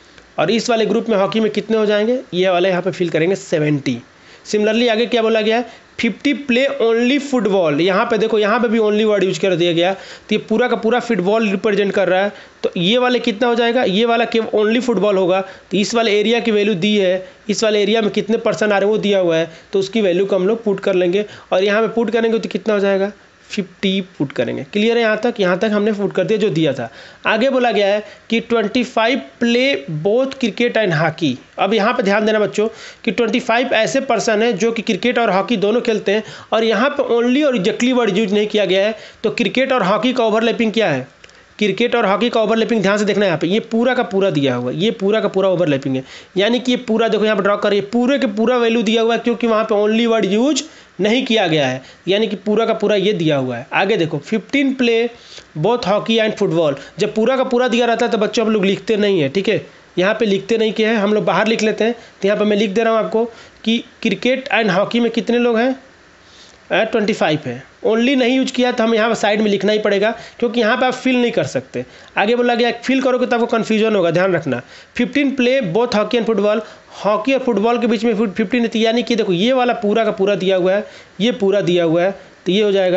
और इस वाले ग्रुप में हॉकी में कितने हो जाएंगे? ये वाले यहाँ पे फिल करेंगे सेवेंटी। सिमिलरली आगे क्या बोला गया है? Fifty play only football. यहाँ पे देखो यहाँ पे भी ओनली वर्ड यूज कर दिया गया, तो ये पूरा का पूरा फुटबॉल रिप्रेजेंट कर रहा है। तो ये वाले कितना हो जाएगा? ये वाला केवल ओनली फुटबॉल होगा। तो इस वाले एरिया की वैल्यू दी है, इस वाले एरिया में कितने परसेंट आ रहे हैं वो दिया हुआ है, तो उसकी वैल्यू को हम लोग पुट कर लेंगे। और यहाँ पे पुट करेंगे तो कितना हो जाएगा? फिफ्टी पुट करेंगे। क्लियर है? यहाँ तक यहाँ तक हमने पुट कर दिया जो दिया था। आगे बोला गया है कि twenty five play both cricket and hockey. अब यहाँ पे ध्यान देना बच्चों कि ट्वेंटी फाइव ऐसे पर्सन हैं जो कि क्रिकेट और हॉकी दोनों खेलते हैं, और यहाँ पे ओनली और एग्जैक्टली वर्ड यूज नहीं किया गया है। तो क्रिकेट और हॉकी का ओवरलैपिंग क्या है? क्रिकेट और हॉकी का ओवरलैपिंग ध्यान से देखना है। यहाँ पे ये पूरा का पूरा दिया हुआ है, ये पूरा का पूरा ओवरलैपिंग है, यानी कि ये पूरा देखो यहाँ पे ड्रॉ करिए, पूरे के पूरा वैल्यू दिया हुआ है क्योंकि वहाँ पे ओनली वर्ड यूज नहीं किया गया है, यानी कि पूरा का पूरा ये दिया हुआ है। आगे देखो fifteen play both hockey and football. जब पूरा का पूरा दिया रहता है तो बच्चों हम लोग लिखते नहीं है। ठीक है? यहाँ पे लिखते नहीं के हैं, हम लोग बाहर लिख लेते हैं। तो यहाँ पे मैं लिख दे रहा हूँ आपको कि क्रिकेट एंड हॉकी में कितने लोग हैं? ट्वेंटी फाइव है। ओनली नहीं यूज किया तो हम यहाँ साइड में लिखना ही पड़ेगा क्योंकि यहाँ पे आप फिल नहीं कर सकते। आगे बोला गया फिल करोगे तो आपको कन्फ्यूजन होगा, ध्यान रखना। Fifteen play both hockey and football. Hockey और फुटबॉल के बीच में फिफ्टीन, यानी कि देखो ये वाला पूरा का पूरा दिया हुआ है, ये पूरा दिया हुआ है, तो ये हो जाएगा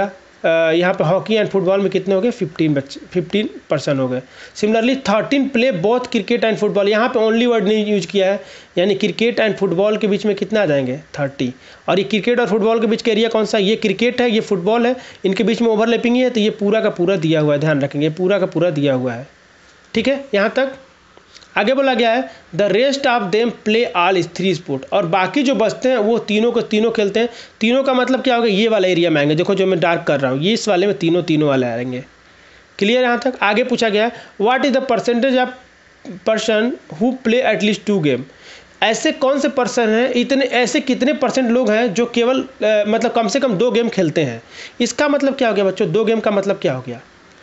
यहाँ पे हॉकी एंड फुटबॉल में कितने हो गए, फिफ्टीन बच्चे फिफ्टीन परसेंट हो गए। Similarly thirteen play both cricket and football, यहाँ पे ओनली वर्ड नहीं यूज किया है, यानी क्रिकेट एंड फुटबॉल के बीच में कितना आ जाएंगे, थर्टी। और ये क्रिकेट और फुटबॉल के बीच का एरिया कौन सा, ये क्रिकेट है, ये फुटबॉल है, इनके बीच में ओवरलैपिंग ही है, तो ये पूरा का पूरा दिया हुआ है, ध्यान रखेंगे पूरा का पूरा दिया हुआ है। ठीक है, यहाँ तक आगे बोला गया है the rest of them play all three sport, और बाकी जो बचते हैं वो तीनों को तीनों खेलते हैं। तीनों का मतलब क्या होगा, ये वाला एरिया में आएंगे, देखो जो मैं डार्क कर रहा हूँ, ये इस वाले में तीनों तीनों वाले आएंगे। क्लियर, यहाँ तक आगे पूछा गया है what is the percentage of person who play at least two game, ऐसे कौन से पर्सन हैं, इतने ऐसे कितने परसेंट लोग हैं जो केवल आ, मतलब कम से कम दो गेम खेलते हैं। इसका मतलब क्या हो गया बच्चों, दो गेम का मतलब क्या हो गया,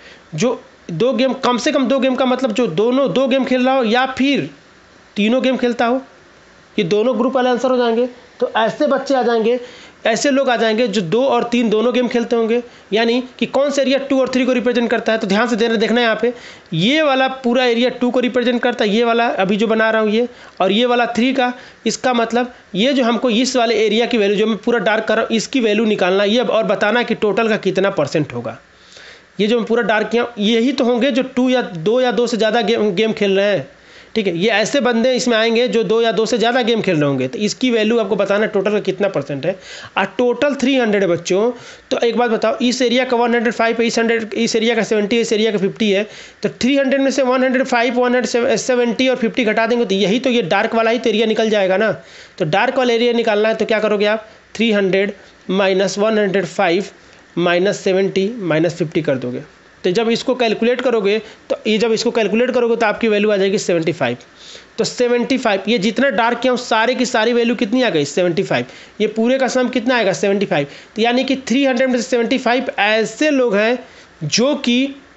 जो दो गेम, कम से कम दो गेम का मतलब जो दोनों दो गेम खेल रहा हो या फिर तीनों गेम खेलता हो, ये दोनों ग्रुप वाले आंसर हो जाएंगे। तो ऐसे बच्चे आ जाएंगे, ऐसे लोग आ जाएंगे जो दो और तीन दोनों गेम खेलते होंगे, यानी कि कौन सा एरिया टू और थ्री को रिप्रेजेंट करता है। तो ध्यान से देना देखना है यहाँ पे, ये वाला पूरा एरिया टू को रिप्रेजेंट करता है, ये वाला अभी जो बना रहा हूँ ये, और ये वाला थ्री का। इसका मतलब ये जो हमको इस वाले एरिया की वैल्यू जो मैं पूरा डार्क कर रहा हूँ इसकी वैल्यू निकालना है, ये और बताना है कि टोटल का कितना परसेंट होगा। ये जो मैं पूरा डार्क किया यही तो होंगे जो टू या दो या दो से ज़्यादा गेम गेम खेल रहे हैं। ठीक है, ये ऐसे बंदे इसमें आएंगे जो दो या दो से ज़्यादा गेम खेल रहे होंगे, तो इसकी वैल्यू आपको बताना है टोटल का कितना परसेंट है। और टोटल थ्री हंड्रेड है बच्चों, तो एक बात बताओ, इस एरिया का वन हंड्रेड फाइव है, इस हंड्रेड इस एरिया का सेवेंटी है, इस एरिया का फिफ्टी है, तो थ्री हंड्रेड में से one hundred five one hundred seventy और फिफ्टी घटा देंगे तो यही तो ये डार्क वाला ही तो एरिया निकल जाएगा ना। तो डार्क वाला एरिया निकालना है तो क्या करोगे आप, three hundred minus one hundred five minus seventy minus fifty कर दोगे। तो जब इसको कैलकुलेट करोगे तो ये जब इसको कैलकुलेट करोगे तो आपकी वैल्यू आ जाएगी सेवेंटी फाइव। तो सेवेंटी फाइव, ये जितना डार्क किया हूँ सारे की सारी वैल्यू कितनी आ गई, सेवेंटी फाइव। ये पूरे का सम कितना आएगा, सेवेंटी फाइव। तो यानी कि थ्री हंड्रेड में से सेवेंटी फाइव ऐसे लोग हैं जो कि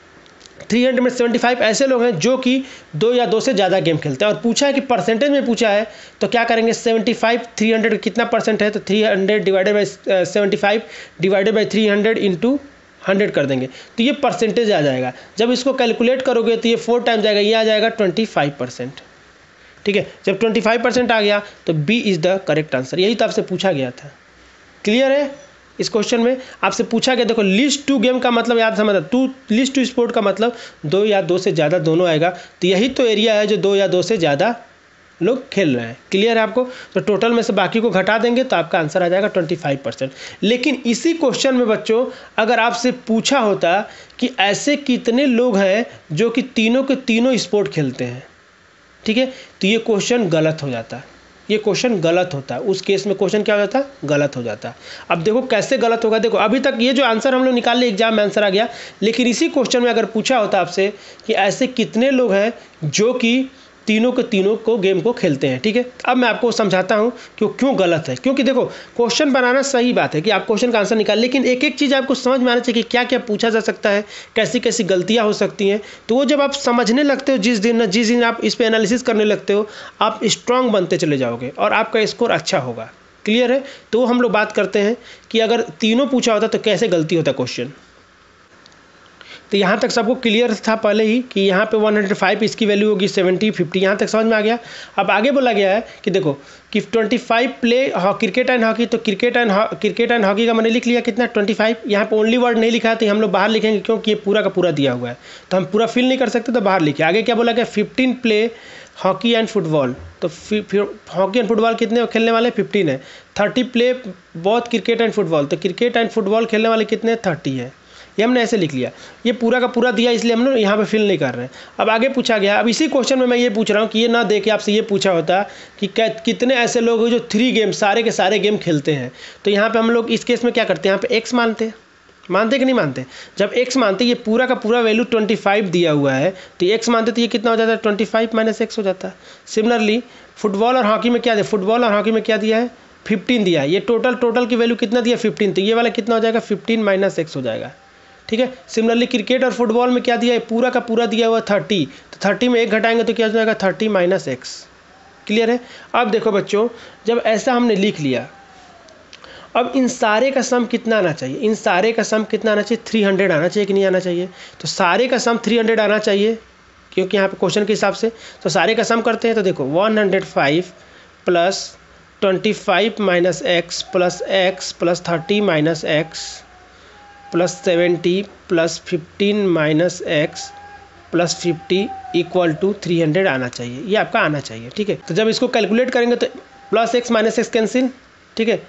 थ्री हंड्रेड में सेवेंटी फाइव ऐसे लोग हैं जो कि दो या दो से ज़्यादा गेम खेलते हैं। और पूछा है कि परसेंटेज में पूछा है तो क्या करेंगे, सेवेंटी फाइव थ्री हंड्रेड कितना परसेंट है, तो three hundred divided by seventy five divided by three hundred into hundred कर देंगे तो ये परसेंटेज आ जाएगा। जब इसको कैलकुलेट करोगे तो ये फोर टाइम जाएगा, ये आ जाएगा ट्वेंटी फाइव परसेंट। ठीक है, जब ट्वेंटी फाइव परसेंट आ गया तो B is the correct answer, यही तो आपसे पूछा गया था। क्लियर है, इस क्वेश्चन में आपसे पूछा गया, देखो लिस्ट टू गेम का मतलब याद समझ, टू लिस्ट टू स्पोर्ट का मतलब दो या दो से ज़्यादा दोनों आएगा, तो यही तो एरिया है जो दो या दो से ज़्यादा लोग खेल रहे हैं। क्लियर है आपको, तो टोटल में से बाकी को घटा देंगे तो आपका आंसर आ जाएगा ट्वेंटी फाइव परसेंट। लेकिन इसी क्वेश्चन में बच्चों अगर आपसे पूछा होता कि ऐसे कितने लोग हैं जो कि तीनों के तीनों स्पोर्ट खेलते हैं, ठीक है, तो ये क्वेश्चन गलत हो जाता है, ये क्वेश्चन गलत होता है। उस केस में क्वेश्चन क्या हो जाता है, गलत हो जाता है। अब देखो कैसे गलत होगा, देखो अभी तक ये जो आंसर हम लोग निकाल लिए एग्जाम में आंसर आ गया, लेकिन इसी क्वेश्चन में अगर पूछा होता आपसे कि ऐसे कितने लोग हैं जो कि तीनों के तीनों को गेम को खेलते हैं, ठीक है। अब मैं आपको समझाता हूँ कि क्यों गलत है। क्योंकि देखो क्वेश्चन बनाना सही बात है कि आप क्वेश्चन का आंसर निकाल, लेकिन एक एक चीज़ आपको समझ में आना चाहिए कि क्या क्या पूछा जा सकता है, कैसी कैसी गलतियाँ हो सकती हैं। तो वो जब आप समझने लगते हो, जिस दिन जिस दिन आप इस पर एनालिसिस करने लगते हो, आप स्ट्रांग बनते चले जाओगे और आपका स्कोर अच्छा होगा। क्लियर है, तो हम लोग बात करते हैं कि अगर तीनों पूछा होता तो कैसे गलती होता क्वेश्चन। तो यहाँ तक सबको क्लियर था पहले ही कि यहाँ पे वन हंड्रेड फाइव इसकी वैल्यू होगी सेवेंटी फिफ्टी, यहाँ तक समझ में आ गया। अब आगे बोला गया है कि देखो कि twenty five play cricket and hockey, तो cricket and cricket and hockey का मैंने लिख लिया कितना, ट्वेंटी फाइव। यहाँ पे ओनली वर्ड नहीं लिखा है तो हम लोग बाहर लिखेंगे क्योंकि ये पूरा का पूरा दिया हुआ है, तो हम पूरा फिल नहीं कर सकते तो बाहर लिखे। आगे क्या बोला गया, fifteen play hockey and football, तो हॉकी एंड फुटबॉल कितने खेलने वाले, फिफ्टीन है। Thirty play both cricket and football, तो क्रिकेट एंड फुटबॉल खेलने वाले कितने, थर्टी है। ये हमने ऐसे लिख लिया, ये पूरा का पूरा दिया इसलिए हम लोग यहाँ पे फिल नहीं कर रहे हैं। अब आगे पूछा गया, अब इसी क्वेश्चन में मैं ये पूछ रहा हूँ कि ये ना दे के आपसे ये पूछा होता कि कितने ऐसे लोग हैं जो थ्री गेम सारे के सारे गेम खेलते हैं। तो यहाँ पे हम लोग इस केस में क्या करते हैं, यहाँ पे एक्स मानते हैं, मानते कि नहीं मानते। जब एक्स मानते, ये पूरा का पूरा वैल्यू ट्वेंटी फाइव दिया हुआ है तो एक्स मानते तो ये कितना हो जाता है, ट्वेंटी फाइव माइनस एक्स हो जाता है। सिमिलरली फुटबॉल और हॉकी में क्या दिया, फुटबॉल और हॉकी में क्या दिया है, फिफ्टीन दिया है। ये टोटल टोटल की वैल्यू कितना दिया, फिफ्टीन, तो ये वाला कितना हो जाएगा, फिफ्टीन माइनस एक्स हो जाएगा। ठीक है, सिमिलरली क्रिकेट और फुटबॉल में क्या दिया है, पूरा का पूरा दिया हुआ थर्टी, तो थर्टी में एक घटाएंगे तो क्या हो जाएगा, थर्टी माइनस एक्स। क्लियर है। अब देखो बच्चों, जब ऐसा हमने लिख लिया, अब इन सारे का सम कितना आना चाहिए, इन सारे का सम कितना आना चाहिए, थ्री हंड्रेड आना चाहिए कि नहीं आना चाहिए। तो सारे का सम थ्री हंड्रेड आना चाहिए क्योंकि यहाँ पे क्वेश्चन के हिसाब से। तो सारे का सम करते हैं, तो देखो one hundred five plus twenty five minus x plus x plus thirty minus x, plus seventy plus fifteen minus x plus fifty equal to three hundred आना चाहिए, ये आपका आना चाहिए। ठीक है, तो जब इसको कैलकुलेट करेंगे तो plus x minus x cancel. ठीक है,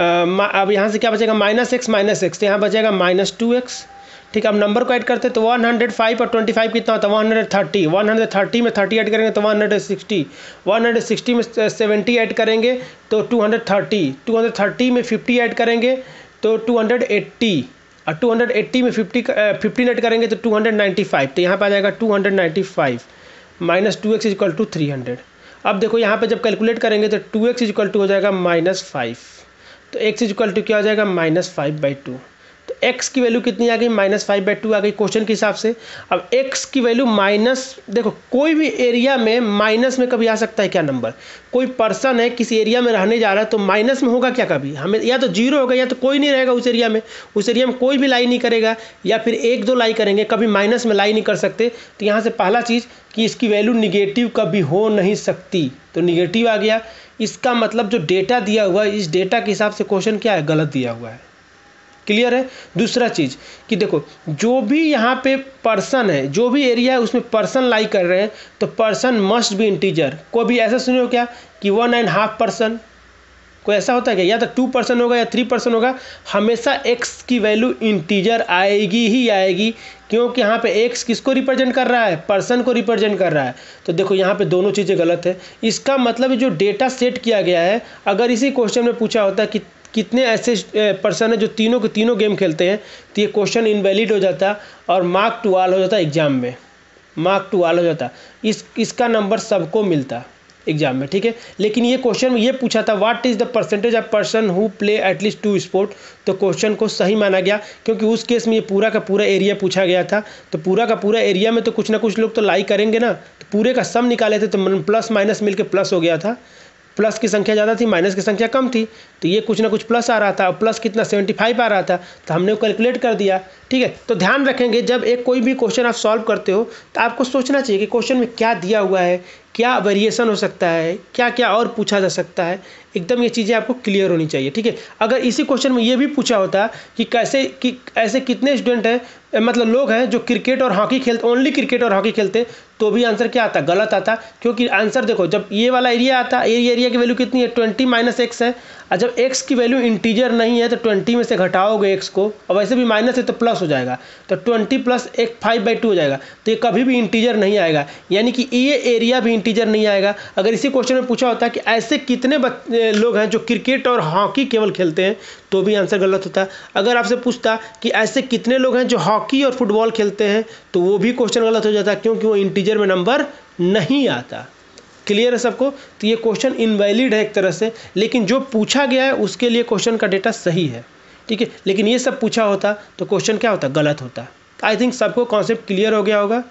अब यहाँ से क्या बचेगा, माइनस एक्स माइनस एक्स, तो यहाँ बचेगा माइनस टू एक्स। ठीक है, अब नंबर को ऐड करते हैं तो वन हंड्रेड फाइव और ट्वेंटी फाइव कितना होता है, one hundred thirty. One hundred thirty में थर्टी ऐड करेंगे तो one hundred sixty. One hundred sixty में सेवेंटी ऐड करेंगे तो two hundred thirty. Two hundred thirty में फिफ्टी ऐड करेंगे तो टू हंड्रेड एट्टी, और टू हंड्रेड एट्टी में फिफ्टी फिफ्टीन ऐड करेंगे तो टू हंड्रेड नाइन्टी फाइव। तो यहाँ पर आ जाएगा two hundred ninety five minus two x equal to three hundred. अब देखो यहाँ पे जब कैलकुलेट करेंगे तो टू एक्स इक्वल टू हो जाएगा माइनस फाइव, तो एक्स इक्वल टू क्या हो जाएगा, माइनस फाइव बाई टू। तो x की वैल्यू कितनी आ गई, माइनस फाइव बाई टू आ गई क्वेश्चन के हिसाब से। अब x की वैल्यू माइनस, देखो कोई भी एरिया में माइनस में कभी आ सकता है क्या नंबर, कोई पर्सन है किसी एरिया में रहने जा रहा है तो माइनस में होगा क्या कभी, हमें या तो जीरो होगा या तो कोई नहीं रहेगा उस एरिया में, उस एरिया में कोई भी लाई नहीं करेगा, या फिर एक दो लाई करेंगे, कभी माइनस में लाई नहीं कर सकते। तो यहाँ से पहला चीज़ कि इसकी वैल्यू निगेटिव कभी हो नहीं सकती, तो निगेटिव आ गया। इसका मतलब जो डेटा दिया हुआ है इस डेटा के हिसाब से क्वेश्चन क्या है, गलत दिया हुआ है। क्लियर है। दूसरा चीज़ कि देखो जो भी यहाँ पे पर्सन है, जो भी एरिया है उसमें पर्सन लाई कर रहे हैं तो पर्सन मस्ट बी इंटीजर। कोई भी ऐसा सुने हो क्या कि वन एंड हाफ पर्सन, कोई ऐसा होता है क्या, या तो टू पर्सन होगा या थ्री पर्सन होगा, हमेशा एक्स की वैल्यू इंटीजर आएगी ही आएगी, क्योंकि यहाँ पे एक्स किसको रिप्रेजेंट कर रहा है, पर्सन को रिप्रेजेंट कर रहा है। तो देखो यहाँ पे दोनों चीज़ें गलत है। इसका मतलब जो डेटा सेट किया गया है, अगर इसी क्वेश्चन में पूछा होता कि कितने ऐसे पर्सन है जो तीनों के तीनों गेम खेलते हैं, तो ये क्वेश्चन इनवैलिड हो जाता और मार्क टू ऑल हो जाता एग्जाम में, मार्क टू ऑल हो जाता, इस इसका नंबर सबको मिलता एग्जाम में। ठीक है, लेकिन ये क्वेश्चन में ये पूछा था what is the percentage of person who play at least two sport, तो क्वेश्चन को सही माना गया, क्योंकि उस केस में ये पूरा का पूरा एरिया पूछा गया था। तो पूरा का पूरा एरिया में तो कुछ ना कुछ लोग तो लाई करेंगे ना, तो पूरे का सम निकाले थे तो प्लस माइनस मिल के प्लस हो गया था, प्लस की संख्या ज़्यादा थी माइनस की संख्या कम थी, तो ये कुछ ना कुछ प्लस आ रहा था, और प्लस कितना सेवेंटी फाइव आ रहा था, तो हमने कैलकुलेट कर दिया। ठीक है, तो ध्यान रखेंगे जब एक कोई भी क्वेश्चन आप सॉल्व करते हो तो आपको सोचना चाहिए कि क्वेश्चन में क्या दिया हुआ है, क्या वेरिएशन हो सकता है, क्या क्या और पूछा जा सकता है, एकदम ये चीज़ें आपको क्लियर होनी चाहिए। ठीक है, अगर इसी क्वेश्चन में ये भी पूछा होता कि कैसे कि ऐसे कितने स्टूडेंट हैं, मतलब लोग हैं जो क्रिकेट और हॉकी खेलते, ओनली क्रिकेट और हॉकी खेलते, तो भी आंसर क्या आता, गलत आता। क्योंकि आंसर देखो जब ये वाला एरिया आता, ये एरिया की वैल्यू कितनी है, ट्वेंटी माइनस एक्स है, और जब एक्स की वैल्यू इंटीजर नहीं है तो ट्वेंटी में से घटाओगे एक्स को, और वैसे भी माइनस है तो प्लस हो जाएगा, तो ट्वेंटी प्लस एक फाइव बाई टू हो जाएगा, तो ये कभी भी इंटीजर नहीं आएगा, यानी कि ये एरिया भी इंटीजर नहीं आएगा। अगर इसी क्वेश्चन में पूछा होता कि ऐसे कितने लोग हैं जो क्रिकेट और हॉकी केवल खेलते हैं, तो भी आंसर गलत होता। अगर आपसे पूछता कि ऐसे कितने लोग हैं जो हॉकी और फुटबॉल खेलते हैं, तो वो भी क्वेश्चन गलत हो जाता, क्योंकि वो इंटीजर में नंबर नहीं आता। क्लियर है सबको। तो ये क्वेश्चन इनवैलिड है एक तरह से, लेकिन जो पूछा गया है उसके लिए क्वेश्चन का डेटा सही है। ठीक है, लेकिन ये सब पूछा होता तो क्वेश्चन क्या होता, गलत होता। आई थिंक सबको कॉन्सेप्ट क्लियर हो गया होगा।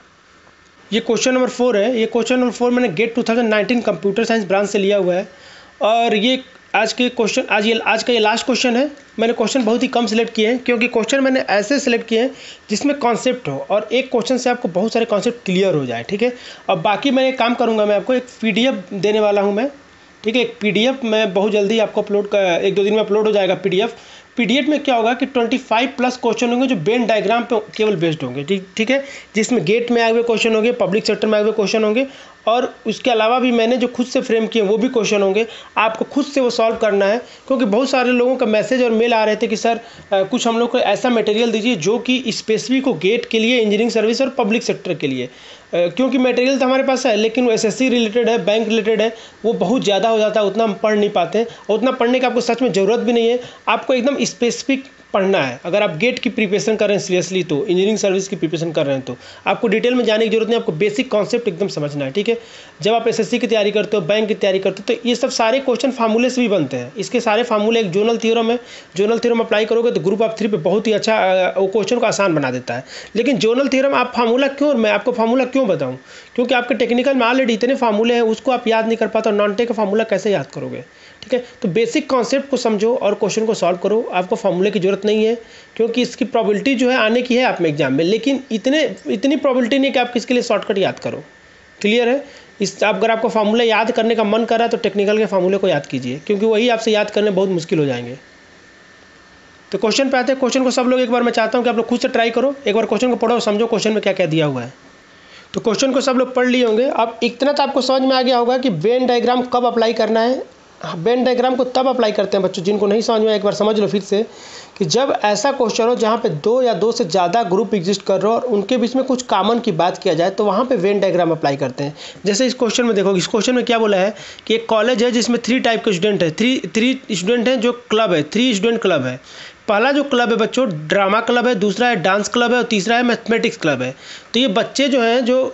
ये क्वेश्चन नंबर फोर है। ये क्वेश्चन नंबर फोर मैंने GATE two thousand nineteen computer science branch से लिया हुआ है, और ये आज के क्वेश्चन आज ये आज का ये लास्ट क्वेश्चन है। मैंने क्वेश्चन बहुत ही कम सिलेक्ट किए हैं, क्योंकि क्वेश्चन मैंने ऐसे सिलेक्ट किए हैं जिसमें कॉन्सेप्ट हो, और एक क्वेश्चन से आपको बहुत सारे कॉन्सेप्ट क्लियर हो जाए। ठीक है, और बाकी मैं एक काम करूँगा, मैं आपको एक पीडीएफ देने वाला हूँ मैं। ठीक है, एक पीडीएफ मैं बहुत जल्दी आपको अपलोड कर, एक दो दिन में अपलोड हो जाएगा पीडीएफ। पीडीएफ में क्या होगा कि पच्चीस प्लस क्वेश्चन होंगे जो वेन डायग्राम पे केवल बेस्ड होंगे। ठीक ठीक है, जिसमें गेट में आए हुए क्वेश्चन होंगे, पब्लिक सेक्टर में आए हुए क्वेश्चन होंगे, और उसके अलावा भी मैंने जो खुद से फ्रेम किए वो भी क्वेश्चन होंगे। आपको खुद से वो सॉल्व करना है, क्योंकि बहुत सारे लोगों का मैसेज और मेल आ रहे थे कि सर आ, कुछ हम लोग को ऐसा मटेरियल दीजिए जो कि स्पेसिफिक हो गेट के लिए, इंजीनियरिंग सर्विस और पब्लिक सेक्टर के लिए। क्योंकि मटेरियल तो हमारे पास है, लेकिन वो एसएससी रिलेटेड है, बैंक रिलेटेड है, वो बहुत ज़्यादा हो जाता है, उतना हम पढ़ नहीं पाते हैं, और उतना पढ़ने की आपको सच में ज़रूरत भी नहीं है। आपको एकदम स्पेसिफिक पढ़ना है। अगर आप गेट की प्रिपरेशन कर रहे हैं सीरियसली, तो इंजीनियरिंग सर्विस की प्रिपरेशन कर रहे हैं, तो आपको डिटेल में जाने की जरूरत नहीं, आपको बेसिक कॉन्सेप्ट एकदम समझना है। ठीक है, जब आप एसएससी की तैयारी करते हो, बैंक की तैयारी करते हो, तो ये सब सारे क्वेश्चन फार्मूले से भी बनते हैं। इसके सारे फार्मूले, एक जोनल थ्योरम है, जोनल थ्योरम अप्लाई करोगे तो ग्रुप ऑफ थ्री पे बहुत ही अच्छा वो क्वेश्चन को आसान बना देता है। लेकिन जोनल थ्योरम आप फार्मूला क्यों, मैं आपको फार्मूला क्यों बताऊँ, क्योंकि आपके टेक्निकल में ऑलरेडी इतने फार्मूले हैं, उसको आप याद नहीं कर पाते, और नॉन टेक का फार्मूला कैसे याद करोगे। ठीक है, तो बेसिक कॉन्सेप्ट को समझो और क्वेश्चन को सॉल्व करो। आपको फार्मूले की जरूरत नहीं है, क्योंकि इसकी प्रोबेबिलिटी जो है आने की है आप में एग्जाम में, लेकिन इतने इतनी प्रोबेबिलिटी नहीं कि आप इसके लिए शॉर्टकट याद करो। क्लियर है। इस अगर आपको फार्मूला याद करने का मन कर रहा है तो टेक्निकल के फार्मूले को याद कीजिए, क्योंकि वही आपसे याद करने बहुत मुश्किल हो जाएंगे। तो क्वेश्चन पे आते हैं। क्वेश्चन को सब लोग एक बार मैं चाहता हूँ कि आप लोग खुद से ट्राई करो, एक बार क्वेश्चन को पढ़ो, समझो क्वेश्चन में क्या क्या दिया हुआ है। तो क्वेश्चन को सब लोग पढ़ लिए होंगे। अब इतना तो आपको समझ में आ गया होगा कि वेन डायग्राम कब अप्लाई करना है। वेन डायग्राम को तब अप्लाई करते हैं बच्चों, जिनको नहीं समझ में एक बार समझ लो फिर से, कि जब ऐसा क्वेश्चन हो जहाँ पे दो या दो से ज़्यादा ग्रुप एग्जिस्ट कर रहे हो और उनके बीच में कुछ कॉमन की बात किया जाए, तो वहाँ पे वेन डायग्राम अप्लाई करते हैं। जैसे इस क्वेश्चन में देखो, इस क्वेश्चन में क्या बोला है कि एक कॉलेज है जिसमें थ्री टाइप के स्टूडेंट है, थ्री थ्री स्टूडेंट हैं जो क्लब है, थ्री स्टूडेंट क्लब है। पहला जो क्लब है बच्चों ड्रामा क्लब है, दूसरा है डांस क्लब है और तीसरा है मैथमेटिक्स क्लब है। तो ये बच्चे जो हैं जो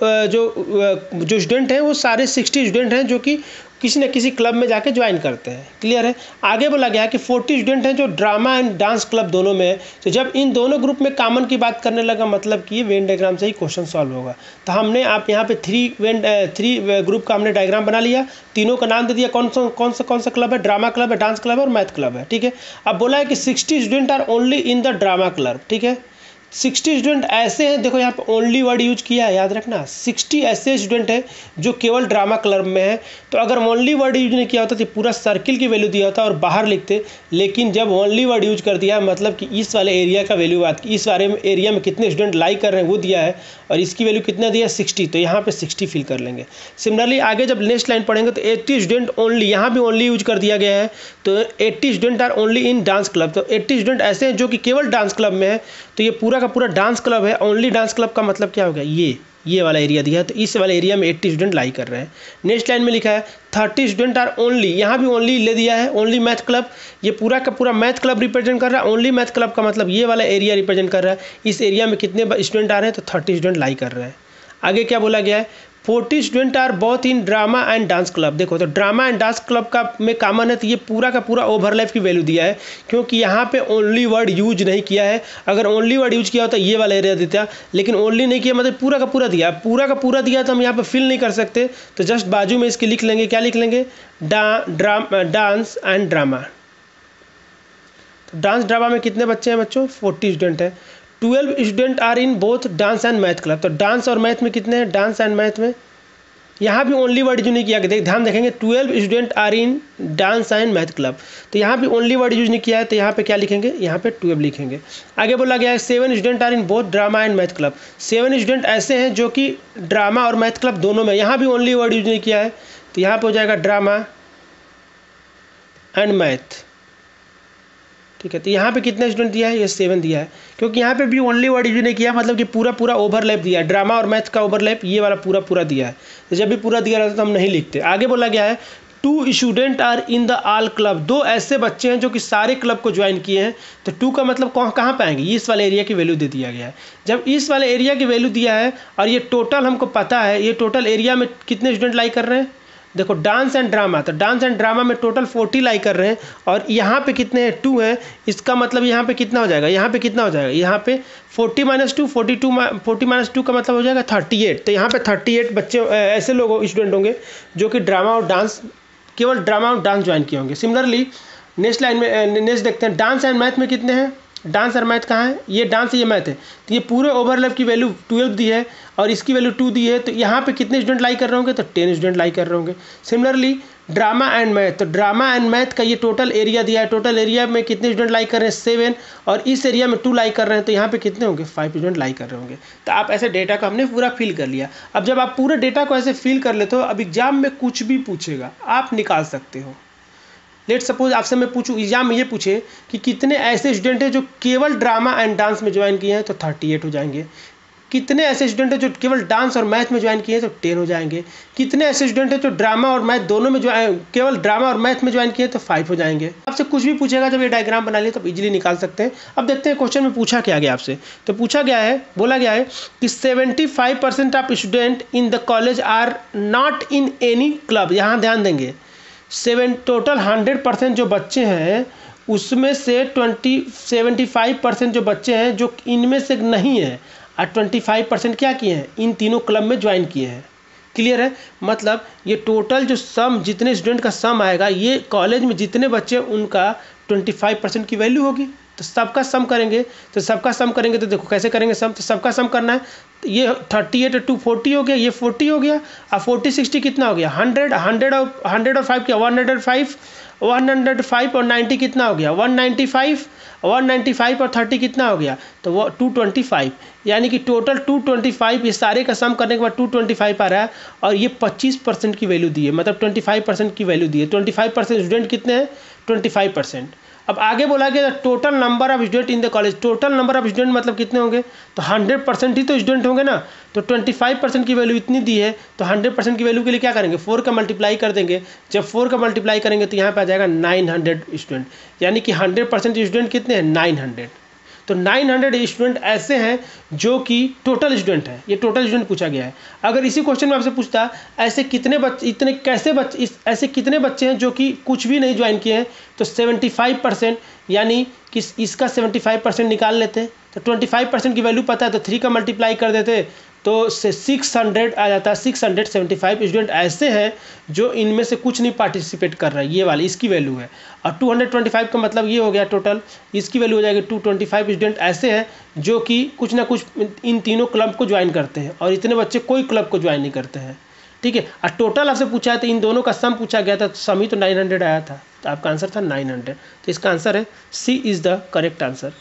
जो जो स्टूडेंट हैं वो सारे सिक्सटी स्टूडेंट हैं जो कि किसी न किसी क्लब में जाके ज्वाइन करते हैं। क्लियर है। आगे बोला गया है कि फोर्टी स्टूडेंट हैं जो ड्रामा एंड डांस क्लब दोनों में है। तो जब इन दोनों ग्रुप में कॉमन की बात करने लगा, मतलब कि ये वेन डायग्राम से ही क्वेश्चन सॉल्व होगा। तो हमने आप यहाँ पे थ्री वेन थ्री ग्रुप का हमने डायग्राम बना लिया, तीनों का नाम दे दिया, कौन सा कौन सा कौन सा क्लब है, ड्रामा क्लब है, डांस क्लब है और मैथ क्लब है। ठीक है। अब बोला है कि sixty student are only in the drama club. ठीक है। सिक्सटी स्टूडेंट ऐसे हैं, देखो यहाँ पे ओनली वर्ड यूज किया है, याद रखना। सिक्सटी ऐसे स्टूडेंट हैं जो केवल ड्रामा क्लब में है। तो अगर ओनली वर्ड यूज नहीं किया होता तो पूरा सर्किल की वैल्यू दिया होता और बाहर लिखते, लेकिन जब ओनली वर्ड यूज कर दिया मतलब कि इस वाले एरिया का वैल्यू बात की, इस वाले एरिया में कितने स्टूडेंट लाइक कर रहे हैं वो दिया है और इसकी वैल्यू कितना दिया है सिक्सटी, तो यहाँ पे सिक्सटी फिल कर लेंगे। सिमिलरली आगे जब नेक्स्ट लाइन पढ़ेंगे तो एट्टी स्टूडेंट ओनली, यहाँ भी ओनली यूज कर दिया गया है। तो eighty student are only in dance club, तो एट्टी स्टूडेंट ऐसे हैं जो कि केवल डांस क्लब में है। तो ये पूरा का पूरा डांस क्लब है। ओनली डांस क्लब का मतलब क्या हो गया, ये ये वाला एरिया दिया है, तो इस वाले एरिया में एट्टी स्टूडेंट लाई कर रहे हैं। नेक्स्ट लाइन में लिखा है थर्टी स्टूडेंट आर ओनली, यहाँ भी ओनली ले दिया है, ओनली मैथ क्लब। ये पूरा का पूरा मैथ क्लब रिप्रेजेंट कर रहा है। ओनली मैथ क्लब का मतलब ये वाला एरिया रिप्रेजेंट कर रहा है। इस एरिया में कितने स्टूडेंट आ रहे हैं, तो थर्टी स्टूडेंट लाई कर रहे हैं। आगे क्या बोला गया है, forty student are both in drama and dance club. देखो तो ड्रामा एंड डांस क्लब का में कॉमन है, तो ये पूरा का पूरा ओवरलैप की वैल्यू दिया है, क्योंकि यहाँ पे ओनली वर्ड यूज नहीं किया है। अगर ओनली वर्ड यूज किया होता ये वाला एरिया देता, लेकिन ओनली नहीं किया मतलब पूरा का पूरा दिया, पूरा का पूरा दिया तो हम यहाँ पे फिल नहीं कर सकते। तो जस्ट बाजू में इसके लिख लेंगे, क्या लिख लेंगे, डा ड्रामा डांस एंड ड्रामा। तो डांस ड्रामा में कितने बच्चे हैं बच्चों, फोर्टी स्टूडेंट है। Twelve student are in both dance and math club. तो डांस और मैथ में कितने हैं, डांस एंड मैथ में यहाँ भी ओनली वर्ड यूज नहीं किया, देख ध्यान देखेंगे, twelve student are in dance and math club. तो यहाँ भी ओनली वर्ड यूज नहीं किया है, तो यहाँ पे क्या लिखेंगे, यहाँ पे ट्वेल्व लिखेंगे। आगे बोला गया है seven student are in both drama and math club. Seven student ऐसे हैं जो कि ड्रामा और मैथ क्लब दोनों में, यहाँ भी ओनली वर्ड यूज नहीं किया है, तो यहाँ पे हो जाएगा ड्रामा एंड मैथ। ठीक है। तो यहाँ पे कितने स्टूडेंट दिया है, ये सेवन दिया है, क्योंकि यहाँ पे भी ओनली वर्ड यूज नहीं किया, मतलब कि पूरा पूरा ओवरलैप दिया है, ड्रामा और मैथ का ओवरलैप ये वाला पूरा पूरा दिया है। तो जब भी पूरा दिया रहता तो हम नहीं लिखते। आगे बोला गया है two student are in the all club. दो ऐसे बच्चे हैं जो कि सारे क्लब को ज्वाइन किए हैं। तो टू का मतलब कहाँ कहाँ पाएंगे, इस वाले एरिया की वैल्यू दे दिया गया है। जब इस वाले एरिया की वैल्यू दिया है और ये टोटल हमको पता है, ये टोटल एरिया में कितने स्टूडेंट लाई कर रहे हैं, देखो डांस एंड ड्रामा, तो डांस एंड ड्रामा में टोटल फोर्टी लाई कर रहे हैं और यहाँ पे कितने हैं, टू हैं। इसका मतलब यहाँ पे कितना हो जाएगा, यहाँ पे कितना हो जाएगा, यहाँ पे forty minus two, forty two forty minus two का मतलब हो जाएगा थर्टी एट। तो यहाँ पे थर्टी एट बच्चे ऐसे लोग स्टूडेंट होंगे जो कि ड्रामा और डांस, केवल ड्रामा और डांस ज्वाइन किए होंगे। सिमिलरली नेक्स्ट लाइन में नेक्स्ट देखते हैं, डांस एंड मैथ में कितने हैं, डांस और मैथ कहाँ है, ये डांस ये मैथ है। तो ये पूरे ओवरलैप की वैल्यू ट्वेल्व दी है और इसकी वैल्यू टू दी है। तो यहाँ पे कितने स्टूडेंट लाई कर रहे होंगे, तो टेन स्टूडेंट लाई कर रहे होंगे। सिमिलरली ड्रामा एंड मैथ, तो ड्रामा एंड मैथ का ये टोटल एरिया दिया है, टोटल एरिया में कितने स्टूडेंट लाई कर रहे हैं, सेवन, और इस एरिया में टू लाई कर रहे हैं, तो यहाँ पे कितने होंगे, फाइव स्टूडेंट लाई कर रहे होंगे। तो आप ऐसे डेटा को हमने पूरा फिल कर लिया। अब जब आप पूरे डेटा को ऐसे फिल कर लेते हो, अब एग्जाम में कुछ भी पूछेगा आप निकाल सकते हो। लेट सपोज आपसे मैं पूछूं, एग्जाम में ये पूछे कि कितने ऐसे स्टूडेंट हैं जो केवल ड्रामा एंड डांस में ज्वाइन किए हैं, तो थर्टी एट हो जाएंगे। कितने ऐसे स्टूडेंट हैं जो केवल डांस और मैथ में ज्वाइन किए हैं, तो टेन हो जाएंगे। कितने ऐसे स्टूडेंट हैं जो ड्रामा और मैथ दोनों में ज्वाइन, केवल ड्रामा और मैथ में ज्वाइन किए हैं, तो फाइव हो जाएंगे। आपसे कुछ भी पूछेगा जब ये डायग्राम बना लिया तो इजीली निकाल सकते हैं। अब देखते हैं क्वेश्चन में पूछा क्या गया आपसे। तो पूछा गया है, बोला गया है कि seventy five percent of student in the college are not in any club. यहाँ ध्यान देंगे, सेवन टोटल हंड्रेड परसेंट जो बच्चे हैं उसमें से ट्वेंटी सेवेंटी फाइव परसेंट जो बच्चे हैं जो इनमें से नहीं है, और ट्वेंटी फाइव परसेंट क्या किए हैं, इन तीनों क्लब में ज्वाइन किए हैं। क्लियर है। मतलब ये टोटल जो सम, जितने स्टूडेंट का सम आएगा, ये कॉलेज में जितने बच्चे उनका ट्वेंटी फाइव परसेंट की वैल्यू होगी। तो सबका सम करेंगे, तो सबका सम करेंगे तो देखो कैसे करेंगे सम, तो सबका सम करना है। तो ये थर्टी एट टू फोर्टी हो गया, ये फोर्टी हो गया, और फोर्टी सिक्सटी कितना हो गया, हंड्रेड, हंड्रेड और हंड्रेड और फाइव किया one hundred five, one hundred five और नाइन्टी कितना हो गया, one ninety five, one ninety five और थर्टी कितना हो गया, तो वो टू ट्वेंटी फाइव, यानी कि टोटल टू ट्वेंटी फाइव, ये सारे का सम करने के बाद टू ट्वेंटी फाइव आ रहा है। और ये पच्चीस परसेंट की वैल्यू दी है, मतलब ट्वेंटी फाइव परसेंट की वैल्यू दी है। ट्वेंटी फाइव परसेंट स्टूडेंट कितने हैं, ट्वेंटी फाइव परसेंट। अब आगे बोला गया total number of student in the college, total number of student मतलब कितने होंगे, तो हंड्रेड परसेंट ही तो स्टूडेंट होंगे ना। तो ट्वेंटी फाइव परसेंट की वैल्यू इतनी दी है, तो हंड्रेड परसेंट की वैल्यू के लिए क्या करेंगे, फोर का मल्टीप्लाई कर देंगे। जब फोर का मल्टीप्लाई करेंगे तो यहाँ पे आ जाएगा नाइन हंड्रेड स्टूडेंट, यानी कि हंड्रेड परसेंट स्टूडेंट कितने हैं, नाइन हंड्रेड। तो नाइन हंड्रेड स्टूडेंट ऐसे हैं जो कि टोटल स्टूडेंट हैं, ये टोटल स्टूडेंट पूछा गया है। अगर इसी क्वेश्चन में आपसे पूछता ऐसे कितने बच्चे, इतने कैसे बच्चे, ऐसे कितने बच्चे हैं जो कि कुछ भी नहीं ज्वाइन किए हैं, तो सेवेंटी फाइव परसेंट, यानी कि इसका सेवेंटी फाइव परसेंट निकाल लेते हैं। तो ट्वेंटी फाइव परसेंट की वैल्यू पता है तो थ्री का मल्टीप्लाई कर देते तो से सिक्स हंड्रेड आ जाता है। Six hundred seventy five student ऐसे हैं जो इनमें से कुछ नहीं पार्टिसिपेट कर रहा है, ये वाली इसकी वैल्यू है। और टू हंड्रेड ट्वेंटी फाइव का मतलब ये हो गया टोटल, इसकी वैल्यू हो जाएगी टू ट्वेंटी फाइव स्टूडेंट ऐसे हैं जो कि कुछ ना कुछ इन तीनों क्लब को ज्वाइन करते हैं, और इतने बच्चे कोई क्लब को ज्वाइन नहीं करते हैं, ठीक है। और टोटल आपसे पूछा है तो इन दोनों का सम पूछा गया था, तो सम ही तो नाइन हंड्रेड आया था, तो आपका आंसर था नाइन हंड्रेड। तो इसका आंसर है C is the correct answer.